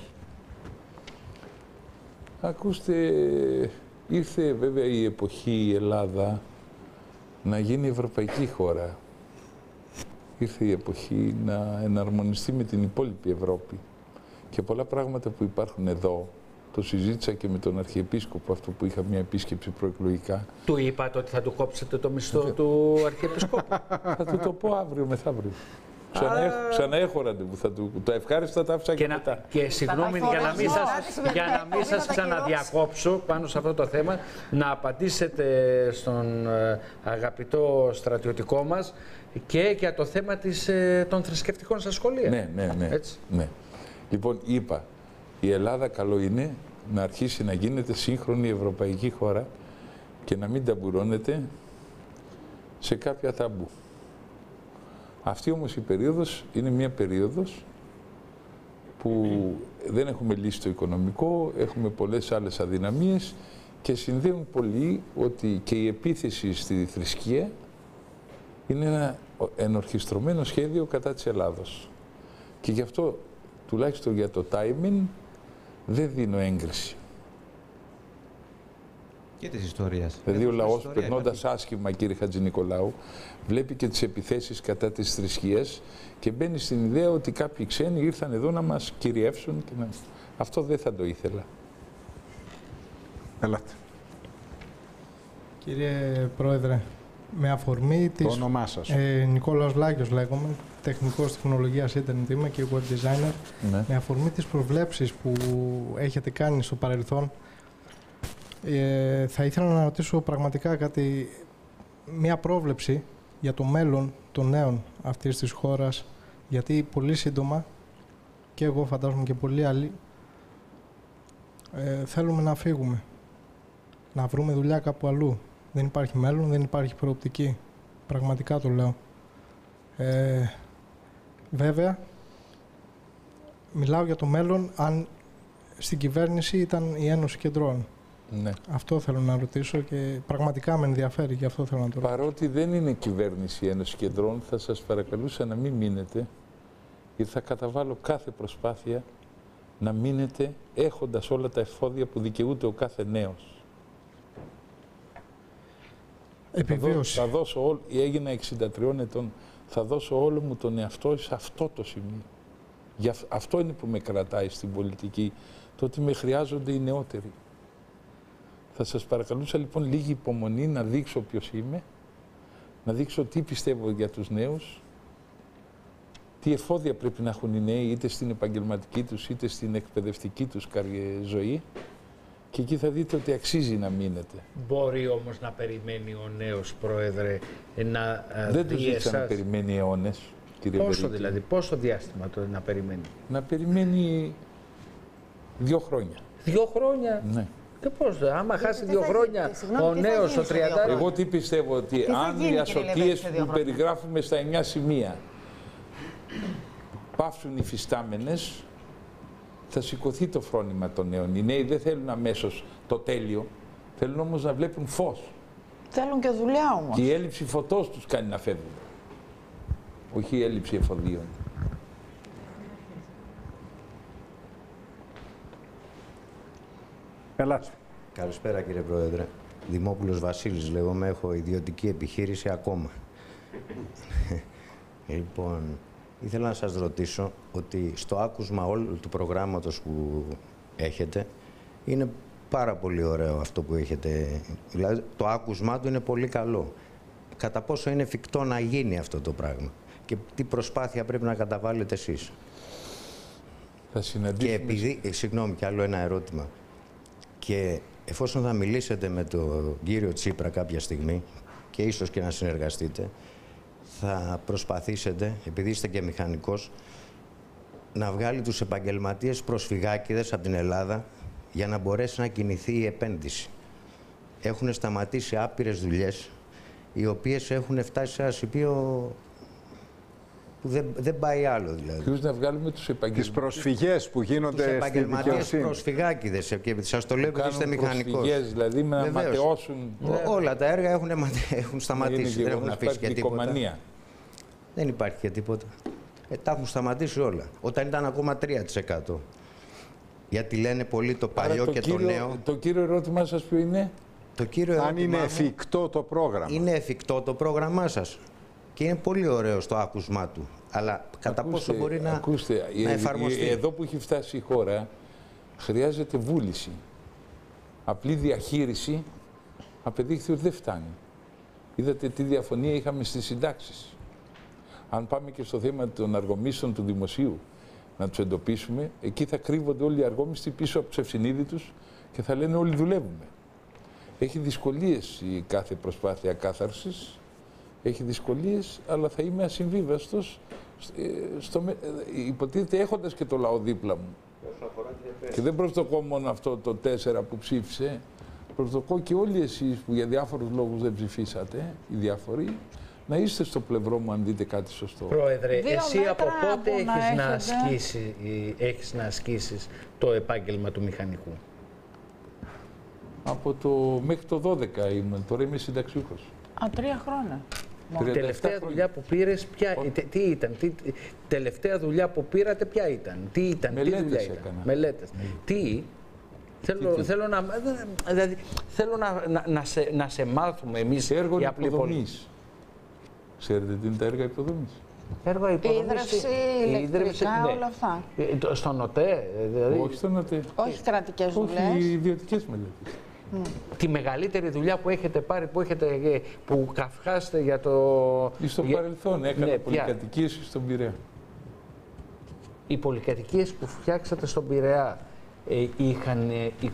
Ακούστε, ήρθε βέβαια η εποχή η Ελλάδα να γίνει ευρωπαϊκή χώρα. Ήρθε η εποχή να εναρμονιστεί με την υπόλοιπη Ευρώπη. Και πολλά πράγματα που υπάρχουν εδώ, το συζήτησα και με τον Αρχιεπίσκοπο, αυτό που είχα μια επίσκεψη προεκλογικά. Του είπατε ότι θα του κόψετε το μισθό του Αρχιεπισκόπου? Θα του το πω αύριο, μεθαύριο. Ξαναέχω ραντεβού. Το ευχάριστο θα τα άφησα και μετά. Και συγγνώμη, για να μην σας ξαναδιακόψω πάνω σε αυτό το θέμα, να απαντήσετε στον αγαπητό στρατιωτικό μας και για το θέμα των θρησκευτικών στα σχολεία. Ναι. Λοιπόν, είπα, η Ελλάδα καλό είναι να αρχίσει να γίνεται σύγχρονη ευρωπαϊκή χώρα και να μην ταμπουρώνεται σε κάποια ταμπού. Αυτή όμως η περίοδος είναι μια περίοδος που δεν έχουμε λύσει το οικονομικό, έχουμε πολλές άλλες αδυναμίες και συνδέουν πολύ ότι και η επίθεση στη θρησκεία είναι ένα ενορχιστρωμένο σχέδιο κατά της Ελλάδος. Και γι' αυτό, τουλάχιστον για το timing, δεν δίνω έγκριση. Και της ιστορίας. Δηλαδή ο λαός, περνώντας άσχημα, κύριε Χατζηνικολάου, βλέπει και τις επιθέσεις κατά της θρησκείας και μπαίνει στην ιδέα ότι κάποιοι ξένοι ήρθαν εδώ να μας κυριεύσουν. Και αυτό δεν θα το ήθελα. Ελάτε. Κύριε Πρόεδρε, με αφορμή το όνομά σας. Νικόλαος Λάκιος λέγομαι, τεχνικός τεχνολογίας Internet είμαι και web designer. Ναι. Με αφορμή τις προβλέψεις που έχετε κάνει στο παρελθόν, θα ήθελα να ρωτήσω πραγματικά κάτι, μια πρόβλεψη για το μέλλον των νέων αυτής της χώρας, γιατί πολύ σύντομα, και εγώ φαντάζομαι και πολλοί άλλοι, θέλουμε να φύγουμε, να βρούμε δουλειά κάπου αλλού. Δεν υπάρχει μέλλον, δεν υπάρχει προοπτική. Πραγματικά το λέω. Βέβαια, μιλάω για το μέλλον αν στην κυβέρνηση ήταν η Ένωση Κεντρών. Ναι. Αυτό θέλω να ρωτήσω και πραγματικά με ενδιαφέρει, γι' αυτό θέλω να το ρωτήσω. Παρότι δεν είναι κυβέρνηση η Ένωση Κεντρών, θα σας παρακαλούσα να μην μείνετε, γιατί θα καταβάλω κάθε προσπάθεια να μείνετε έχοντας όλα τα εφόδια που δικαιούται ο κάθε νέος. Επιβίωση. Θα δώσω έγινα 63 ετών, θα δώσω όλο μου τον εαυτό σε αυτό το σημείο. Αυτό είναι που με κρατάει στην πολιτική, το ότι με χρειάζονται οι νεότεροι. Θα σας παρακαλούσα λοιπόν λίγη υπομονή να δείξω ποιος είμαι, να δείξω τι πιστεύω για τους νέους, τι εφόδια πρέπει να έχουν οι νέοι είτε στην επαγγελματική τους είτε στην εκπαιδευτική τους ζωή και εκεί θα δείτε ότι αξίζει να μείνετε. Μπορεί όμως να περιμένει ο νέος Πρόεδρε να δεν του ζήτησα να περιμένει αιώνες, κύριε Πόσο Βερίκη. Δηλαδή, πόσο διάστημα το να περιμένει? Να περιμένει 2 χρόνια. 2 χρόνια? Ναι. Και πώς, άμα χάσει 2 χρόνια ο νέος, ο 30. Εγώ τι πιστεύω, ότι αν οι ασωτείες που περιγράφουμε στα 9 σημεία πάυσουν οι φυστάμενες, θα σηκωθεί το φρόνημα των νέων. Οι νέοι δεν θέλουν αμέσως το τέλειο, θέλουν όμως να βλέπουν φως. Θέλουν και δουλειά όμως. Και η έλλειψη φωτός τους κάνει να φεύγουν. Όχι η έλλειψη εφοδίων. Ελάτε. Καλησπέρα κύριε Πρόεδρε. Δημόπουλος Βασίλης λέγομαι, έχω ιδιωτική επιχείρηση ακόμα. Λοιπόν, ήθελα να σας ρωτήσω ότι στο άκουσμα όλου του προγράμματος που έχετε είναι πάρα πολύ ωραίο αυτό που έχετε. Δηλαδή το άκουσμά του είναι πολύ καλό. Κατά πόσο είναι εφικτό να γίνει αυτό το πράγμα και τι προσπάθεια πρέπει να καταβάλλετε εσείς. Θα συναντήσουμε... Και επειδή, συγγνώμη, κι άλλο ένα ερώτημα. Και εφόσον θα μιλήσετε με τον κύριο Τσίπρα κάποια στιγμή και ίσως και να συνεργαστείτε, θα προσπαθήσετε, επειδή είστε και μηχανικός, να βγάλει τους επαγγελματίες προσφυγάκηδες από την Ελλάδα για να μπορέσει να κινηθεί η επένδυση. Έχουν σταματήσει άπειρες δουλειές, οι οποίες έχουν φτάσει σε ένα σημείο που δεν πάει άλλο δηλαδή. Ποιος να βγάλουμε τους επαγγελματίες. Τις προσφυγές που γίνονται στη δικαιοσύνη. Τους επαγγελματίες προσφυγάκηδες, και σας το λέω επειδή είστε μηχανικός. Προσφυγές, δηλαδή να ματαιώσουν. Όλα τα έργα έχουν σταματήσει, δεν έχουν αφήσει και τίποτα. Δεν υπάρχει και τίποτα. Τα έχουν σταματήσει όλα. Όταν ήταν ακόμα 3%. Γιατί λένε πολύ το παλιό και το νέο. Το κύριο ερώτημά σας ποιο είναι? Αν είναι εφικτό το πρόγραμμα. Είναι εφικτό το πρόγραμμά σας. Και είναι πολύ ωραίο στο άκουσμά του. Αλλά κατά πόσο μπορεί να εφαρμοστεί. Εδώ που έχει φτάσει η χώρα χρειάζεται βούληση. Απλή διαχείριση απεδείχθη ότι δεν φτάνει. Είδατε τι διαφωνία είχαμε στις συντάξεις. Αν πάμε και στο θέμα των αργομίστων του δημοσίου, να τους εντοπίσουμε, εκεί θα κρύβονται όλοι οι αργόμιστοι πίσω από τους ευσυνείδητους και θα λένε όλοι δουλεύουμε. Έχει δυσκολίες η κάθε προσπάθεια κάθαρσης, έχει δυσκολίες, αλλά θα είμαι ασυμβίβαστος, υποτίθεται έχοντας και το λαό δίπλα μου. Και δεν προσδοκώ μόνο αυτό το 4 που ψήφισε, προσδοκώ και όλοι εσείς που για διάφορους λόγους δεν ψηφίσατε, οι διάφοροι, να είστε στο πλευρό μου αν δείτε κάτι σωστό. Πρόεδρε, εσύ από πότε έχεις να ασκήσεις το επάγγελμα του μηχανικού? Μέχρι το 12 ήμουν, τώρα είμαι συνταξιούχος. 3 χρόνια. Η τελευταία δουλειά που πήρες, τι ήταν, τελευταία δουλειά που πήρατε ποια ήταν, τι ήταν, μελέτες τι δουλειά ήταν? Μελέτες. Τι, θέλω να σε μάθουμε εμείς οι απλοί πολίτες. Ξέρετε τι είναι τα έργα υποδομής? Έργα υποδομής. Ηλεκτρικά, όλα αυτά. Στον ΟΤΕ, δηλαδή. Όχι στον ΟΤΕ. Όχι κρατικές δουλειές. Όχι ιδιωτικές μελέτες. Τη μεγαλύτερη δουλειά που έχετε πάρει, που καυχάστε για το... Στο παρελθόν έκανα πολυκατοικίες στον Πειραιά. Οι πολυκατοικίες που φτιάξατε στον Πειραιά είχαν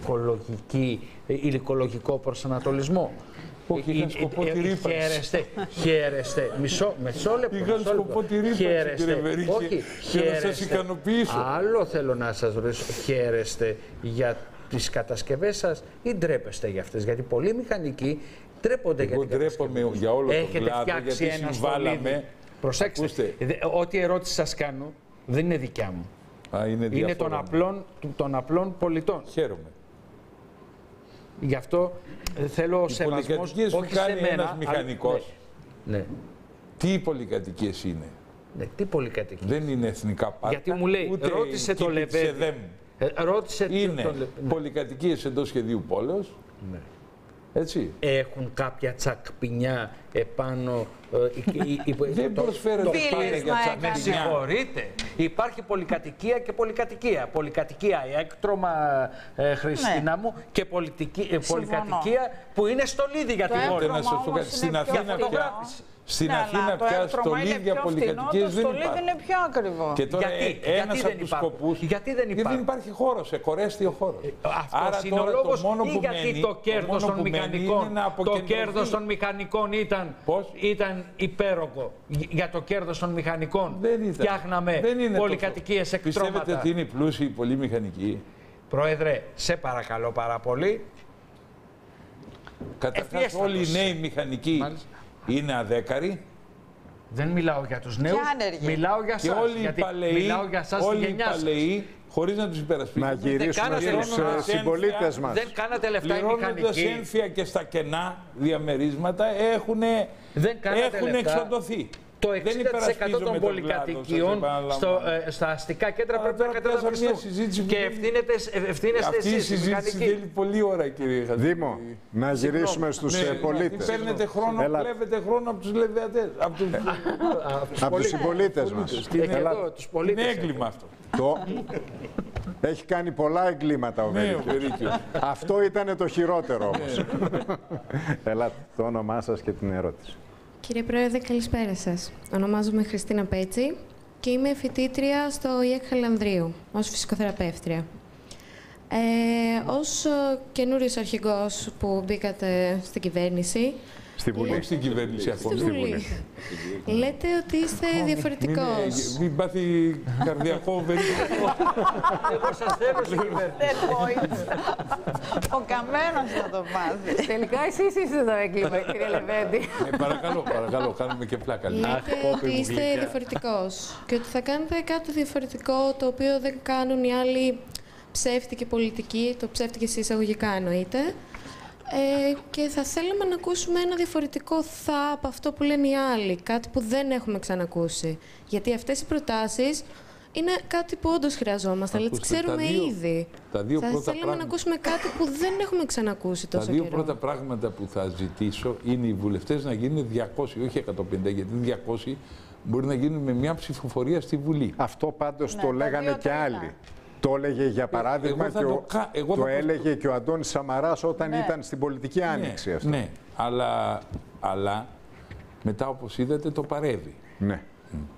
οικολογικό προσανατολισμό? Όχι, είχαν σκοπό τη ρήπανση. Χαίρεστε. Μισό λεπτό. Είχαν σκοπό τη ρήπανση, κύριε Βερίκη, και να σας ικανοποιήσω. Άλλο θέλω να σας ρωτήσω. Χαίρεστε για τις κατασκευές σας ή ντρέπεστε για αυτές? Γιατί πολλοί μηχανικοί ντρέπονται για τις κατασκευές. Εγώ ντρέπομαι για όλο το κλάδο, γιατί συμβάλαμε. Προσέξτε, ό,τι ερώτηση σας κάνω δεν είναι δικιά μου. Είναι των απλών πολιτών. Χαίρομαι. Γι' αυτό θέλω σεβασμός, όχι σε μένα. Ένας μηχανικός. Ναι. Τι πολυκατοικίες είναι? Ναι, τι πολυκατοικίες? Δεν είναι εθνικά πάρκα. Γιατί μου λέει, ρώτησε το Λεβέντη. Είναι πολυκατοικίες εντός σχεδίου πόλεως. Ναι. Έτσι. Έχουν κάποια τσακπινιά επάνω. Δεν προσφέρεται πάντα για τσακπινιά. Με συγχωρείτε. Υπάρχει πολυκατοικία και πολυκατοικία. Πολυκατοικία έκτρωμα, Χριστίνα μου, και πολυκατοικία που είναι στολίδι για τη πόλη. Στην Αθήνα πια στολίδια πολυκατοικίες δεν υπάρχουν. Το στολίδι είναι πιο ακριβό. Και τώρα ένας από τους σκοπούς. Γιατί δεν υπάρχει? Δεν υπάρχει χώρος, εκορέστιο χώρο. Αυτός είναι ο λόγος, ή γιατί το κέρδος των μηχανικών, ήταν υπέρογο? Για το κέρδος των μηχανικών φτιάχναμε πολυκατοικίες εκτρώματα. Πιστεύετε ότι είναι πλούσιοι πολλοί μηχανικοί? Πρόεδρε, σε παρακαλώ πάρα πολύ. Καταρχάς όλοι οι νέοι μηχανικοί είναι αδέκαροι. Δεν μιλάω για τους νέους, μιλάω για σας. Μιλάω για σας, όλοι οι παλαιοί, χωρίς να τους υπερασπίσουμε. Να γυρίσουμε στους συμπολίτες μας. Δεν κάνατε λεφτά οι μηχανικοί. Πληρώνοντας έμφυα και στα κενά διαμερίσματα έχουν εξοντωθεί. Το 60% των πολυκατοικιών στα αστικά κέντρα πρέπει να καταδαφιστούν. Και ευθύνεστε εσείς. Αυτή η συζήτηση θέλει πολλή ώρα, κύριε Χατζη. Δήμο, να γυρίσουμε στους πολίτες. Παίρνετε χρόνο, κλέβετε χρόνο από τους λεβεατές. Από τους συμπολίτες μας. Είναι έγκλημα αυτό. Έχει κάνει πολλά εγκλήματα ο Βερίκιος. Αυτό ήταν το χειρότερο όμως. Ελάτε, το όνομά σας και την ερώτηση. Κύριε Πρόεδρε, καλησπέρα σας. Ονομάζομαι Χριστίνα Πέτσι και είμαι φοιτήτρια στο ΙΕΚ Χαλανδρίου ως φυσικοθεραπεύτρια. Ως καινούριος αρχηγός που μπήκατε στην κυβέρνηση... Στη Βουλή. Όχι στην κυβέρνηση ακόμα. Στη Βουλή. Λέτε ότι είστε διαφορετικός. Μην πάθει καρδιακό Βερίκιο. Εγώ σας θέλω στην κυβέρνηση. Ο Καμένος θα το πάθει. Τελικά εσείς είστε το έγκλημα, κύριε Λεβέντη. Παρακαλώ, κάνουμε και πλάκα. Λέτε ότι είστε διαφορετικός και ότι θα κάνετε κάτι διαφορετικό το οποίο δεν κάνουν οι άλλοι ψεύτικοι πολιτικοί, το ψεύτικοι εισαγωγικά εννοείται. Και θα θέλαμε να ακούσουμε ένα διαφορετικό από αυτό που λένε οι άλλοι, κάτι που δεν έχουμε ξανακούσει. Γιατί αυτές οι προτάσεις είναι κάτι που όντως χρειαζόμαστε, αλλά τις ξέρουμε ήδη. Θα θέλαμε να ακούσουμε κάτι που δεν έχουμε ξανακούσει τόσο καιρό. Τα δύο πρώτα πράγματα που θα ζητήσω είναι οι βουλευτές να γίνουν 200, όχι 150, γιατί 200 μπορεί να γίνουν με μια ψηφοφορία στη Βουλή. Αυτό πάντως το λέγανε και άλλοι. Το έλεγε για παράδειγμα το έλεγε και ο Αντώνης Σαμαράς όταν ήταν στην πολιτική άνοιξη αυτό. Ναι, αλλά μετά όπως είδατε το παρέβη. Ναι.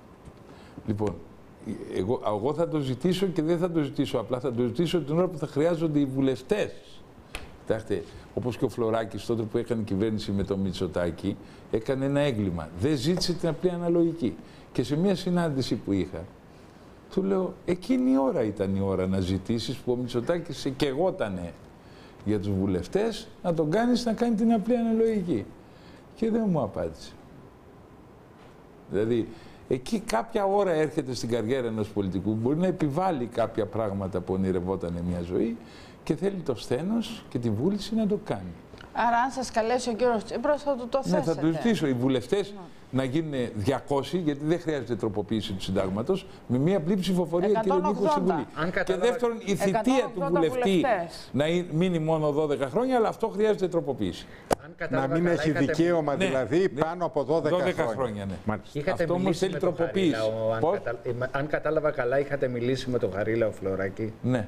Λοιπόν, εγώ θα το ζητήσω και δεν θα το ζητήσω απλά, θα το ζητήσω την ώρα που θα χρειάζονται οι βουλευτές. Κοιτάξτε, όπως και ο Φλωράκης τότε που έκανε κυβέρνηση με το Μητσοτάκη, έκανε ένα έγκλημα. Δεν ζήτησε την απλή αναλογική. Και σε μια συνάντηση που είχα, του λέω, εκείνη η ώρα ήταν η ώρα να ζητήσεις που ο Μητσοτάκης σε καιγότανε για τους βουλευτές, να τον κάνεις να κάνει την απλή αναλογική. Και δεν μου απάντησε. Δηλαδή, εκεί κάποια ώρα έρχεται στην καριέρα ενός πολιτικού, μπορεί να επιβάλλει κάποια πράγματα που ονειρευόταν μια ζωή και θέλει το σθένος και τη βούληση να το κάνει. Άρα, αν σας καλέσει ο κύριος Τσίπρας, θα του το θέσετε. Ναι, θα του ζητήσω οι βουλευτές να γίνουν 200, γιατί δεν χρειάζεται τροποποίηση του συντάγματος, με μία απλή ψηφοφορία, κύριε Νίκο, στη Βουλή. Και δεύτερον, η θητεία του βουλευτή να μείνει μόνο 12 χρόνια, αλλά αυτό χρειάζεται τροποποίηση. Να μην έχει δικαίωμα δηλαδή πάνω από 12 χρόνια. Ναι. Αυτό όμως θέλει τροποποίηση. Αν κατάλαβα καλά, είχατε μιλήσει με τον Χαρίλαο Φλωράκη. Ναι.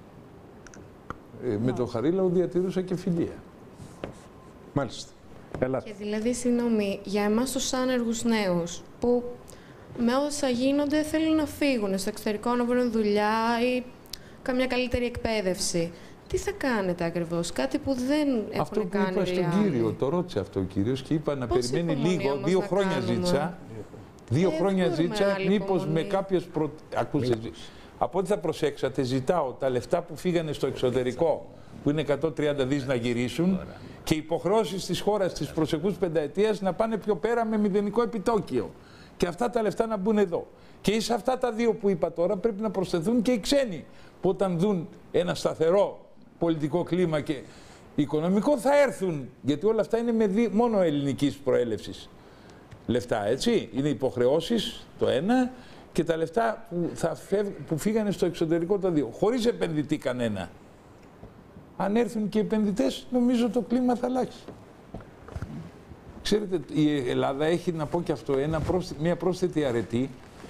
Με τον Χαρίλαο διατηρούσα και φιλία. Μάλιστα. Και δηλαδή, συγγνώμη, για εμάς τους άνεργους νέους που με όσα γίνονται θέλουν να φύγουν στο εξωτερικό, να βρουν δουλειά ή καμιά καλύτερη εκπαίδευση. Τι θα κάνετε ακριβώς, κάτι που δεν έχουν κάνει. Αυτό που είπα στον κύριο, το ρώτησε αυτό ο κύριος και είπα να περιμένει λίγο, 2 χρόνια ζήτησα. 2 χρόνια ζήτησα, μήπως με κάποιες Ακούστε, από ό,τι θα προσέξατε, ζητάω τα λεφτά που φύγανε στο εξωτερικό, που είναι 130 δις να γυρίσουν, και υποχρεώσεις της χώρας της προσεχούς πενταετίας να πάνε πιο πέρα με μηδενικό επιτόκιο. Και αυτά τα λεφτά να μπουν εδώ. Και σε αυτά τα 2 που είπα τώρα πρέπει να προσθεθούν και οι ξένοι, που όταν δουν ένα σταθερό πολιτικό κλίμα και οικονομικό θα έρθουν, γιατί όλα αυτά είναι μόνο ελληνικής προέλευσης λεφτά, έτσι. Είναι υποχρεώσεις το ένα και τα λεφτά που φύγανε στο εξωτερικό τα 2, χωρίς επενδυτή κανένα. Αν έρθουν και οι επενδυτές, νομίζω το κλίμα θα αλλάξει. Ξέρετε, η Ελλάδα έχει, να πω και αυτό, μια πρόσθετη αρετή.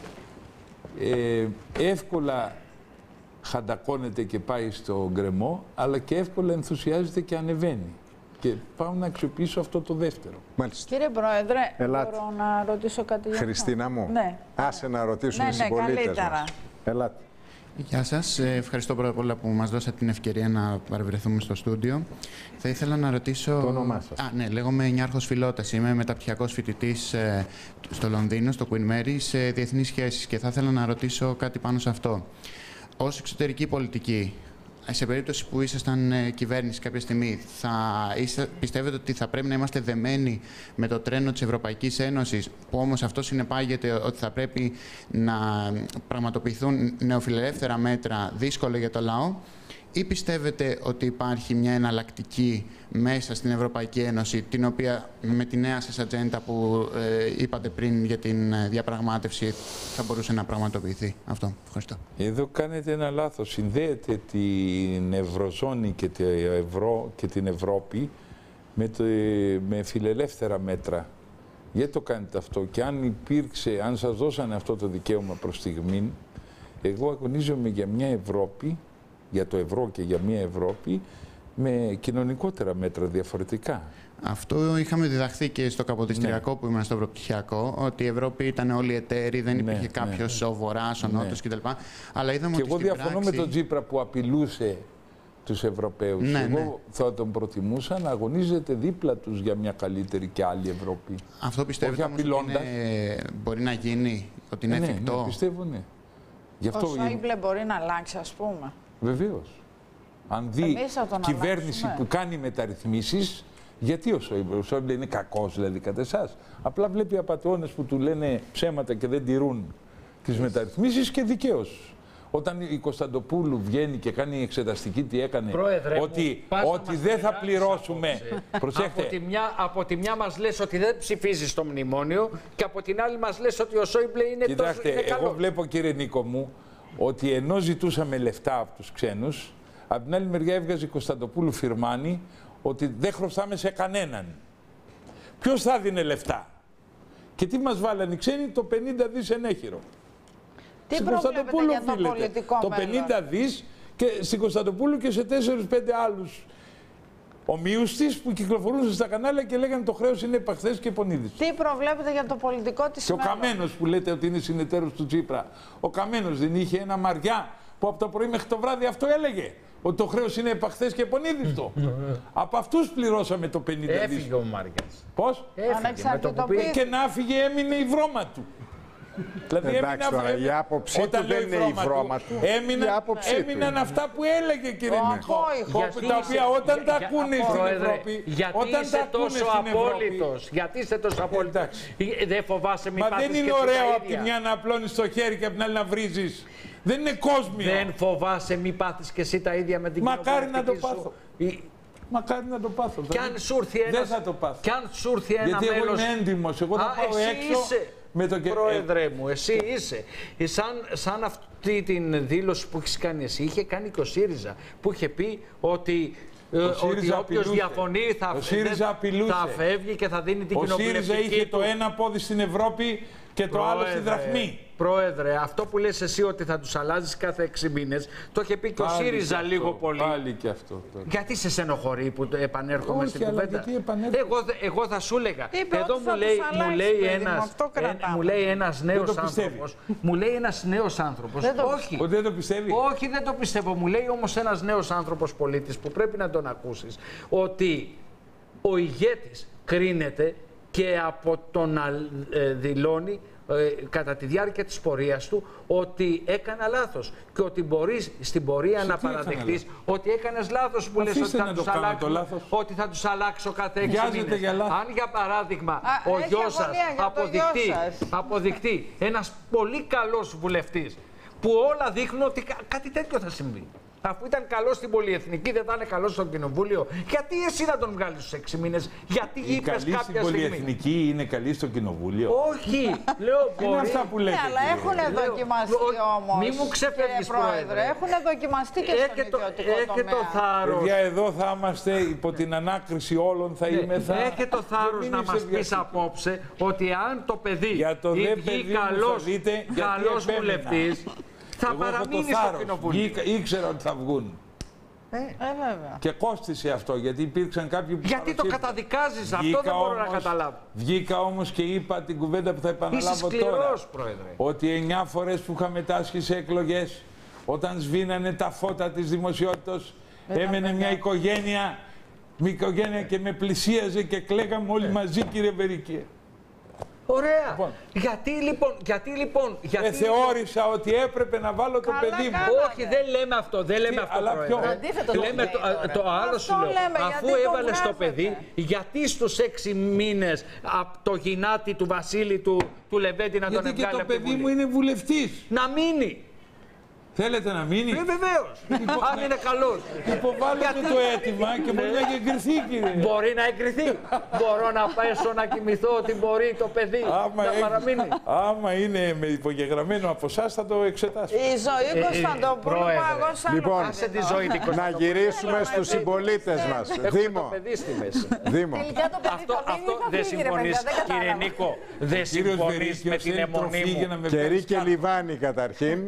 Εύκολα χαντακώνεται και πάει στο γκρεμό, αλλά και εύκολα ενθουσιάζεται και ανεβαίνει. Και πάω να αξιοποιήσω αυτό το δεύτερο. Μάλιστα. Κύριε Πρόεδρε, μπορώ να ρωτήσω κάτι για αυτό? Χριστίνα μου, ναι. Άσε να ρωτήσουν οι συμπολίτες μας. Ελάτε. Γεια σας. Ευχαριστώ πρώτα απ' όλα που μας δώσατε την ευκαιρία να παρευρεθούμε στο στούντιο. Θα ήθελα να ρωτήσω... Το όνομά σας. Ναι, λέγομαι Νιάρχος Φιλώτας. Είμαι μεταπτυχιακός φοιτητής στο Λονδίνο, στο Queen Mary, σε διεθνείς σχέσεις και θα ήθελα να ρωτήσω κάτι πάνω σε αυτό. Ως εξωτερική πολιτική, σε περίπτωση που ήσασταν κυβέρνηση κάποια στιγμή, πιστεύετε ότι θα πρέπει να είμαστε δεμένοι με το τρένο της Ευρωπαϊκής Ένωσης, που όμως αυτό συνεπάγεται ότι θα πρέπει να πραγματοποιηθούν νεοφιλελεύθερα μέτρα δύσκολα για το λαό, ή πιστεύετε ότι υπάρχει μια εναλλακτική μέσα στην Ευρωπαϊκή Ένωση, την οποία με τη νέα σας ατζέντα που είπατε πριν για την διαπραγμάτευση θα μπορούσε να πραγματοποιηθεί αυτό? Ευχαριστώ. Εδώ κάνετε ένα λάθος. Συνδέετε την Ευρωζώνη και την Ευρώπη με φιλελεύθερα μέτρα. Γιατί το κάνετε αυτό? Και αν σας δώσανε αυτό το δικαίωμα προς στιγμή, εγώ αγωνίζομαι για μια Ευρώπη, για το ευρώ και για μια Ευρώπη με κοινωνικότερα μέτρα διαφορετικά. Αυτό είχαμε διδαχθεί και στο καποδιστριακό που ήμουν στο προπτυχιακό, ότι η Ευρώπη ήταν όλοι εταίροι, δεν υπήρχε κάποιος ο Βορράς, ο Νότος κτλ. Αλλά είδαμε και ότι εγώ διαφωνώ με τον Τσίπρα που απειλούσε τους Ευρωπαίους. Εγώ θα τον προτιμούσα να αγωνίζεται δίπλα τους για μια καλύτερη και άλλη Ευρώπη. Αυτό πιστεύετε ότι μπορεί να γίνει, ότι είναι εφικτό? Ναι, πιστεύω ναι. Ο Σόιμπλε μπορεί να αλλάξει, ας πούμε. Βεβαίως. Αν δει κυβέρνηση που κάνει μεταρρυθμίσεις, γιατί ο Σόιμπλε είναι κακός δηλαδή κατά εσάς? Απλά βλέπει απατεώνες που του λένε ψέματα και δεν τηρούν τις μεταρρυθμίσεις και δικαίως. Όταν η Κωνσταντοπούλου βγαίνει και κάνει εξεταστική τι έκανε, Πρόεδρε, ότι δεν θα πληρώσουμε. Προσέχτε. Από τη μια μας λες ότι δεν ψηφίζεις το μνημόνιο και από την άλλη μας λες ότι ο Σόιμπλε είναι τόσο καλός. Κοιτάξτε, εγώ βλέπω κύριε Νίκο μου, ότι ενώ ζητούσαμε λεφτά από τους ξένους, από την άλλη μεριά έβγαζε η Κωνσταντοπούλου φιρμάνι ότι δεν χρωστάμε σε κανέναν. Ποιος θα δίνε λεφτά? Και τι μας βάλανε οι ξένοι? Το 50 δις ενέχειρο. Τι προβλέπετε για το πολιτικό το 50 δις και στην Κωνσταντοπούλου και σε 4-5 άλλους ομοίους της που κυκλοφορούσαν στα κανάλια και λέγανε το χρέος είναι επαχθές και επονίδιστο. Τι προβλέπετε για το πολιτικό της Και ο μέλλον? Καμένος που λέτε ότι είναι συνεταίρος του Τσίπρα, ο Καμένος δεν είχε ένα Μαριά που από το πρωί μέχρι το βράδυ αυτό έλεγε? Ότι το χρέος είναι επαχθές και επονίδιστο. Από αυτούς πληρώσαμε το 50 δις. Έφυγε ο Μαριάς. Πώς? Ανεξαρτητοποίηση. Και να φύγε έμεινε η βρώμα του. Δηλαδή Εντάξει, τώρα, η άποψή του δεν είναι η βρώμα του. Έμειναν αυτά που έλεγε, κύριε Νίκο. Τα οποία όταν τα ακούνε στην Ευρώπη. Γιατί είσαι τόσο απόλυτος? Γιατί είσαι τόσο απόλυτος? Δεν φοβάσαι μη πάθεις? Μα δεν είναι ωραίο από τη μια να απλώνεις το χέρι και από την άλλη να βρίζεις. Δεν είναι κόσμιο. Δεν φοβάσαι μη πάθεις και εσύ τα ίδια με την κοινωνία? Μακάρι να το πάθω. Μακάρι να το πάθω. Κι αν σου έρθει ένας... Δεν θα το πάθω. Κι αν σου έρθει ένα γιατί μέλος... εγώ είμαι έντιμος. Εγώ θα πάω έξω... Είσαι. Με το... Πρόεδρε μου, εσύ είσαι. Σαν αυτή την δήλωση που έχεις κάνει εσύ, είχε κάνει και ο ΣΥΡΙΖΑ, που είχε πει ότι όποιος διαφωνεί θα φεύγει και θα δίνει την κοινοβουλευτική. Ο ΣΥΡΙΖΑ είχε το ένα πόδι στην Ευρώπη και το άλλο στη δραχμή. Πρόεδρε, αυτό που λες εσύ ότι θα τους αλλάζεις κάθε 6 μήνες, το είχε πει και ο ΣΥΡΙΖΑ λίγο πολύ. Πάλι και αυτό. Γιατί σε στενοχωρεί που επανέρχομαι στην κουβέντα? Εγώ θα σου έλεγα. Εδώ μου λέει ένας νέος άνθρωπος. Όχι. Ότι δεν το πιστεύει. Όχι, δεν το πιστεύω. Μου λέει όμως ένας νέος άνθρωπος πολίτης που πρέπει να τον ακούσεις, ότι ο ηγέτης κρίνεται και από το να δηλώνει κατά τη διάρκεια της πορείας του ότι έκανα λάθος και ότι μπορείς στην πορεία να παραδεχτείς ότι έκανες λάθος που λες ότι θα τους αλλάξω κάθε 6 μήνες. Αν για παράδειγμα ο γιος σας αποδειχτεί ένας πολύ καλός βουλευτής που όλα δείχνουν ότι κάτι τέτοιο θα συμβεί. Αφού ήταν καλό στην πολυεθνική, δεν θα είναι καλό στο κοινοβούλιο. Γιατί εσύ να τον βγάλεις στους 6 μήνες? Γιατί είπες κάποια στιγμή? Στην πολυεθνική είναι καλή στο κοινοβούλιο. Όχι, λέω μπορεί. Είναι αυτά που λέτε. Ναι, αλλά έχουν δοκιμαστεί όμως. Μη μου ξεφεύγεις, Πρόεδρε. Έχουν δοκιμαστεί και στον ιδιωτικό τομέα. Το θάρρος. Παιδιά, εδώ θα είμαστε υπό την ανάκριση όλων, θα είμαι. Έχει το θάρρος να μας πεις απόψε ότι αν το παιδί βγει καλός βουλευτής, θα παραμείνει στο κοινοβούλιο. Ήξερα ότι θα βγουν. Βέβαια. Και κόστησε αυτό, γιατί υπήρξαν κάποιοι που γιατί το καταδικάζεις, αυτό δεν μπορώ να καταλάβω. Βγήκα όμως και είπα την κουβέντα που θα επαναλάβω τώρα. Πρόεδρε. Ότι 9 φορές που είχα μετάσχει σε εκλογές, όταν σβήνανε τα φώτα της δημοσιότητας, έμενε μια οικογένεια και με πλησίαζε και κλαίγαμε όλοι μαζί, κύριε Βερικέ. Ωραία. Γιατί λοιπόν. Θεώρησα ότι έπρεπε να βάλω το παιδί μου. Όχι, δεν λέμε αυτό. Δεν λέμε αυτό. Αλλά ποιο? Λέμε το άλλο σου λέω. Αφού έβαλες το παιδί, γιατί στους 6 μήνες από το γυνάτι του Βασίλη του Λεβέντη να τον Γιατί βγάλει? και το παιδί μου είναι βουλευτής. Να μείνει. Θέλετε να μείνει? Βεβαίως. Αν είναι καλός. Υποβάλλετε το αίτημα και μπορεί να εγκριθεί, κύριε. Μπορεί να εγκριθεί. Μπορώ να πέσω να κοιμηθώ ότι μπορεί το παιδί να παραμείνει. Άμα είναι με υπογεγραμμένο από εσάς θα το εξετάσουμε. Η ζωή Κωνσταντοπούλου, εγώ σαν λοιπόν, να γυρίσουμε στους συμπολίτες μας. Δήμο. Αυτό δεν συμφωνείς, κύριε Νίκο. Δεν συμφωνείς με την αιμονή μου. Κερί και Λιβάνι καταρχήν.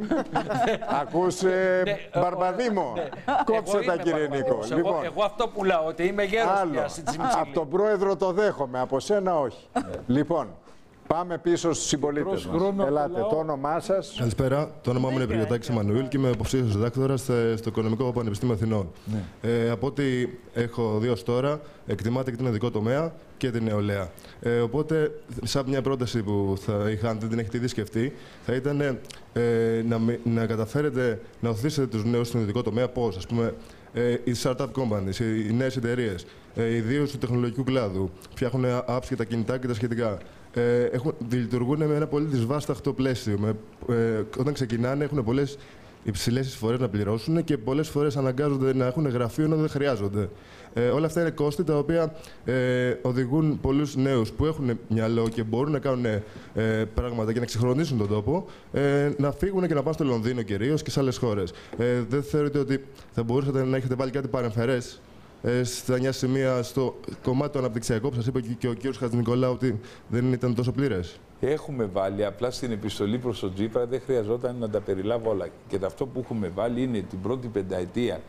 Ακούσε Μπαρμπαδήμο. Κόψε τα, κύριε Νίκο. Εγώ αυτό πουλάω, ότι είμαι γέρος πια. Από τον πρόεδρο το δέχομαι, από σένα όχι. Λοιπόν, πάμε πίσω στους συμπολίτες μας. Ελάτε, το όνομά σας? Καλησπέρα, το όνομά μου είναι Πριωτάκης Εμμανουήλ και είμαι υποψήφιος διδάκτορας στο Οικονομικό Πανεπιστήμιο Αθηνών. Από ό,τι έχω δει ως τώρα, εκτιμάται και τον ειδικό τομέα και την νεολαία. Οπότε, σαν μια πρόταση που θα είχα, αν δεν την έχετε ήδη σκεφτεί, θα ήταν να καταφέρετε να οθήσετε τους νέους στον ειδικό τομέα. Πώς, ας πούμε, οι startup companies, οι νέες εταιρείες, ιδίως του τεχνολογικού κλάδου, φτιάχνουν apps για τα κινητά και τα σχετικά. Λειτουργούν με ένα πολύ δυσβάσταχτο πλαίσιο. Όταν ξεκινάνε, έχουν πολλές υψηλές εισφορές να πληρώσουν και πολλές φορές αναγκάζονται να έχουν γραφείο ενώ δεν χρειάζονται. Όλα αυτά είναι κόστη τα οποία οδηγούν πολλούς νέους που έχουν μυαλό και μπορούν να κάνουν πράγματα και να ξεχρονίσουν τον τόπο να φύγουν και να πάνε στο Λονδίνο κυρίως και σε άλλες χώρες. Δεν θεωρείτε ότι θα μπορούσατε να έχετε βάλει κάτι παρεμφερές στα 9 σημεία στο κομμάτι του αναπτυξιακού που σας είπε και ο κ. Χατζηνικολάου ότι δεν ήταν τόσο πλήρες? Έχουμε βάλει, απλά στην επιστολή προς τον Τσίπρα δεν χρειαζόταν να τα περιλάβω όλα. Και αυτό που έχουμε βάλει είναι την πρώτη πενταετία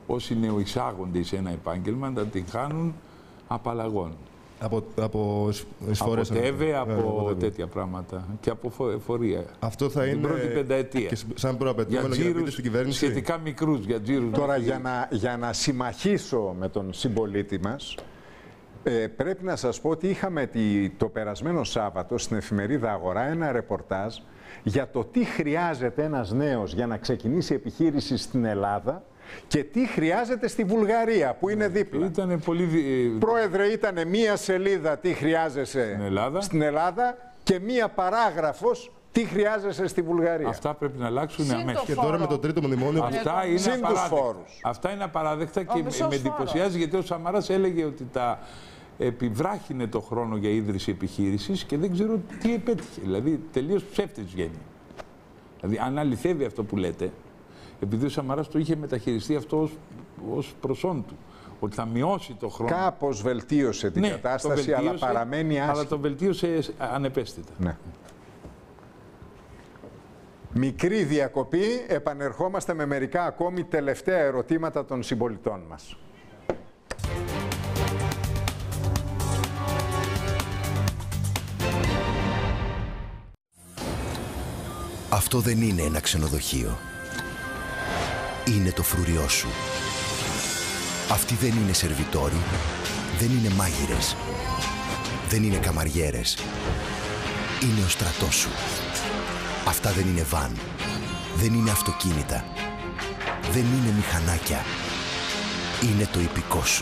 όσοι νεοεισάγονται σε ένα επάγγελμα να την χάνουν απαλλαγών. Από εισφορές. Από ΤΕΒΕ, από τέτοια πράγματα και από εφορία. Αυτό θα την είναι πρώτη πενταετία. Και σαν προαπαιτούμενο για να πείτε στην κυβέρνηση. Σχετικά μικρούς για τζίρους. Τώρα για να συμμαχίσω με τον συμπολίτη μας, πρέπει να σας πω ότι είχαμε το περασμένο Σάββατο στην εφημερίδα Αγορά ένα ρεπορτάζ για το τι χρειάζεται ένας νέος για να ξεκινήσει επιχείρηση στην Ελλάδα και τι χρειάζεται στη Βουλγαρία που είναι δίπλα. Ήτανε πολύ... Πρόεδρε, ήταν μία σελίδα τι χρειάζεσαι στην Ελλάδα και μία παράγραφος τι χρειάζεσαι στη Βουλγαρία. Αυτά πρέπει να αλλάξουν αμέσως. Και τώρα με το τρίτο μνημόνιο. Αυτά είναι απαράδεκτα και με εντυπωσιάζει γιατί ο Σαμαράς έλεγε ότι τα επιβράχυνε το χρόνο για ίδρυση επιχείρησης και δεν ξέρω τι επέτυχε. Δηλαδή τελείως ψεύτης βγαίνει. Δηλαδή αν αληθεύει αυτό που λέτε, επειδή ο Σαμαράς το είχε μεταχειριστεί αυτό ως προσόν του, ότι θα μειώσει το χρόνο. Κάπως βελτίωσε την κατάσταση, αλλά παραμένει άσχημη. Αλλά το βελτίωσε ανεπαίσθητα. Ναι. Μικρή διακοπή, επανερχόμαστε με μερικά ακόμη τελευταία ερωτήματα των συμπολιτών μας. Αυτό δεν είναι ένα ξενοδοχείο. Είναι το φρούριό σου. Αυτοί δεν είναι σερβιτόροι, δεν είναι μάγειρες, δεν είναι καμαριέρες. Είναι ο στρατός σου. Αυτά δεν είναι βαν, δεν είναι αυτοκίνητα, δεν είναι μηχανάκια. Είναι το ιππικό σου.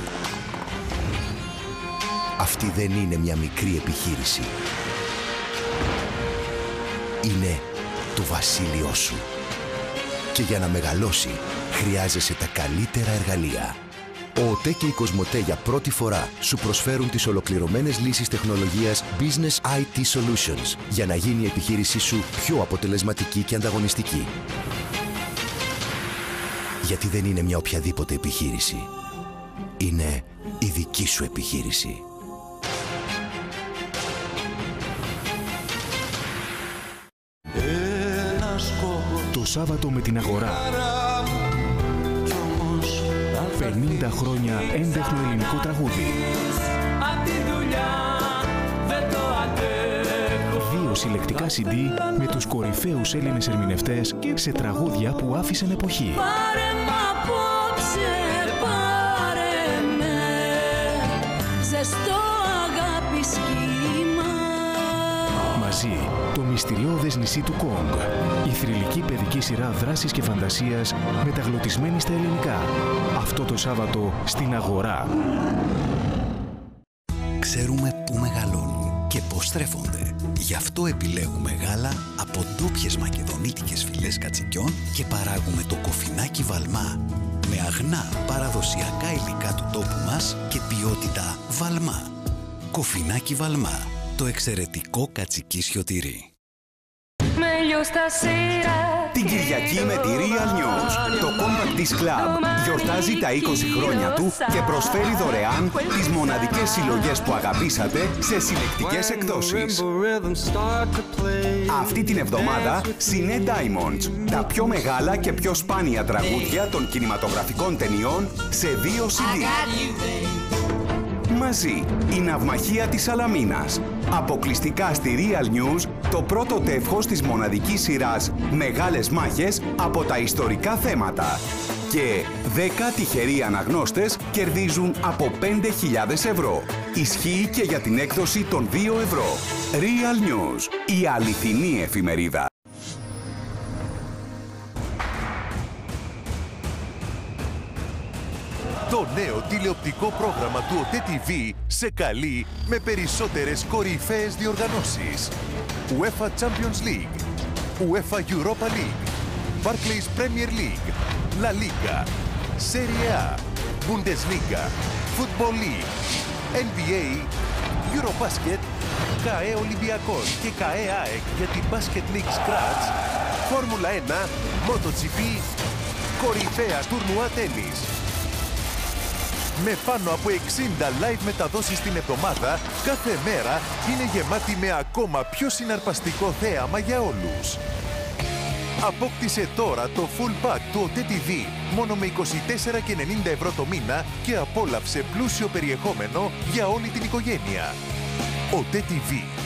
Αυτή δεν είναι μια μικρή επιχείρηση. Είναι το βασίλειό σου. Και για να μεγαλώσει, χρειάζεσαι τα καλύτερα εργαλεία. Ο ΟΤΕ και η Κοσμοτέ για πρώτη φορά σου προσφέρουν τις ολοκληρωμένες λύσεις τεχνολογίας Business IT Solutions για να γίνει η επιχείρησή σου πιο αποτελεσματική και ανταγωνιστική. Γιατί δεν είναι μια οποιαδήποτε επιχείρηση. Είναι η δική σου επιχείρηση. Το Σάββατο με την Αγορά. 50 χρόνια έντεχνο ελληνικό τραγούδι. 2 συλλεκτικά CD με τους κορυφαίους Έλληνες ερμηνευτές σε τραγούδια που άφησαν εποχή. Πάρε μ' απόψε, πάρε με, ζεστό αγάπη σχήμα. Μαζί, το μυστηριώδες νησί του Κόγκ. Η θρυλική παιδική σειρά δράσης και φαντασίας μεταγλωτισμένη στα ελληνικά. Αυτό το Σάββατο στην Αγορά. Ξέρουμε πού μεγαλώνουν και πώς στρέφονται. Γι' αυτό επιλέγουμε γάλα από ντόπιες μακεδονίτικες φυλές κατσικιών και παράγουμε το κοφινάκι Βαλμά. Με αγνά παραδοσιακά υλικά του τόπου μας και ποιότητα Βαλμά. Κοφινάκι Βαλμά. Το εξαιρετικό κατσικίσιο τυρί. Την Κυριακή με τη Real News, το Compact Disc Club γιορτάζει τα 20 χρόνια του και προσφέρει δωρεάν τις μοναδικές συλλογές που αγαπήσατε σε συλλεκτικές εκδόσεις. Αυτή την εβδομάδα, Cine Diamonds, τα πιο μεγάλα και πιο σπάνια τραγούδια των κινηματογραφικών ταινιών σε 2 CD. Μαζί, η ναυμαχία της Σαλαμίνας. Αποκλειστικά στη Real News, το πρώτο τεύχος της μοναδικής σειράς «Μεγάλες μάχες» από τα ιστορικά θέματα. Και 10 τυχεροί αναγνώστες κερδίζουν από 5.000 ευρώ. Ισχύει και για την έκδοση των 2 ευρώ. Real News, η αληθινή εφημερίδα. Το νέο τηλεοπτικό πρόγραμμα του ΟΤΕ TV σε καλεί με περισσότερες κορυφαίες διοργανώσεις. UEFA Champions League, UEFA Europa League, Barclays Premier League, La Liga, Serie A, Bundesliga, Football League, NBA, Eurobasket, ΚΑΕ Ολυμπιακός και ΚΑΕ ΑΕΚ για την Basket League Scratch, Φόρμουλα 1, MotoGP, κορυφαία τουρνουά τένις. Με πάνω από 60 live μεταδόσεις την εβδομάδα, κάθε μέρα είναι γεμάτη με ακόμα πιο συναρπαστικό θέαμα για όλους. Απόκτησε τώρα το full pack του OTE TV μόνο με 24,90 ευρώ το μήνα και απόλαυσε πλούσιο περιεχόμενο για όλη την οικογένεια. OTE TV.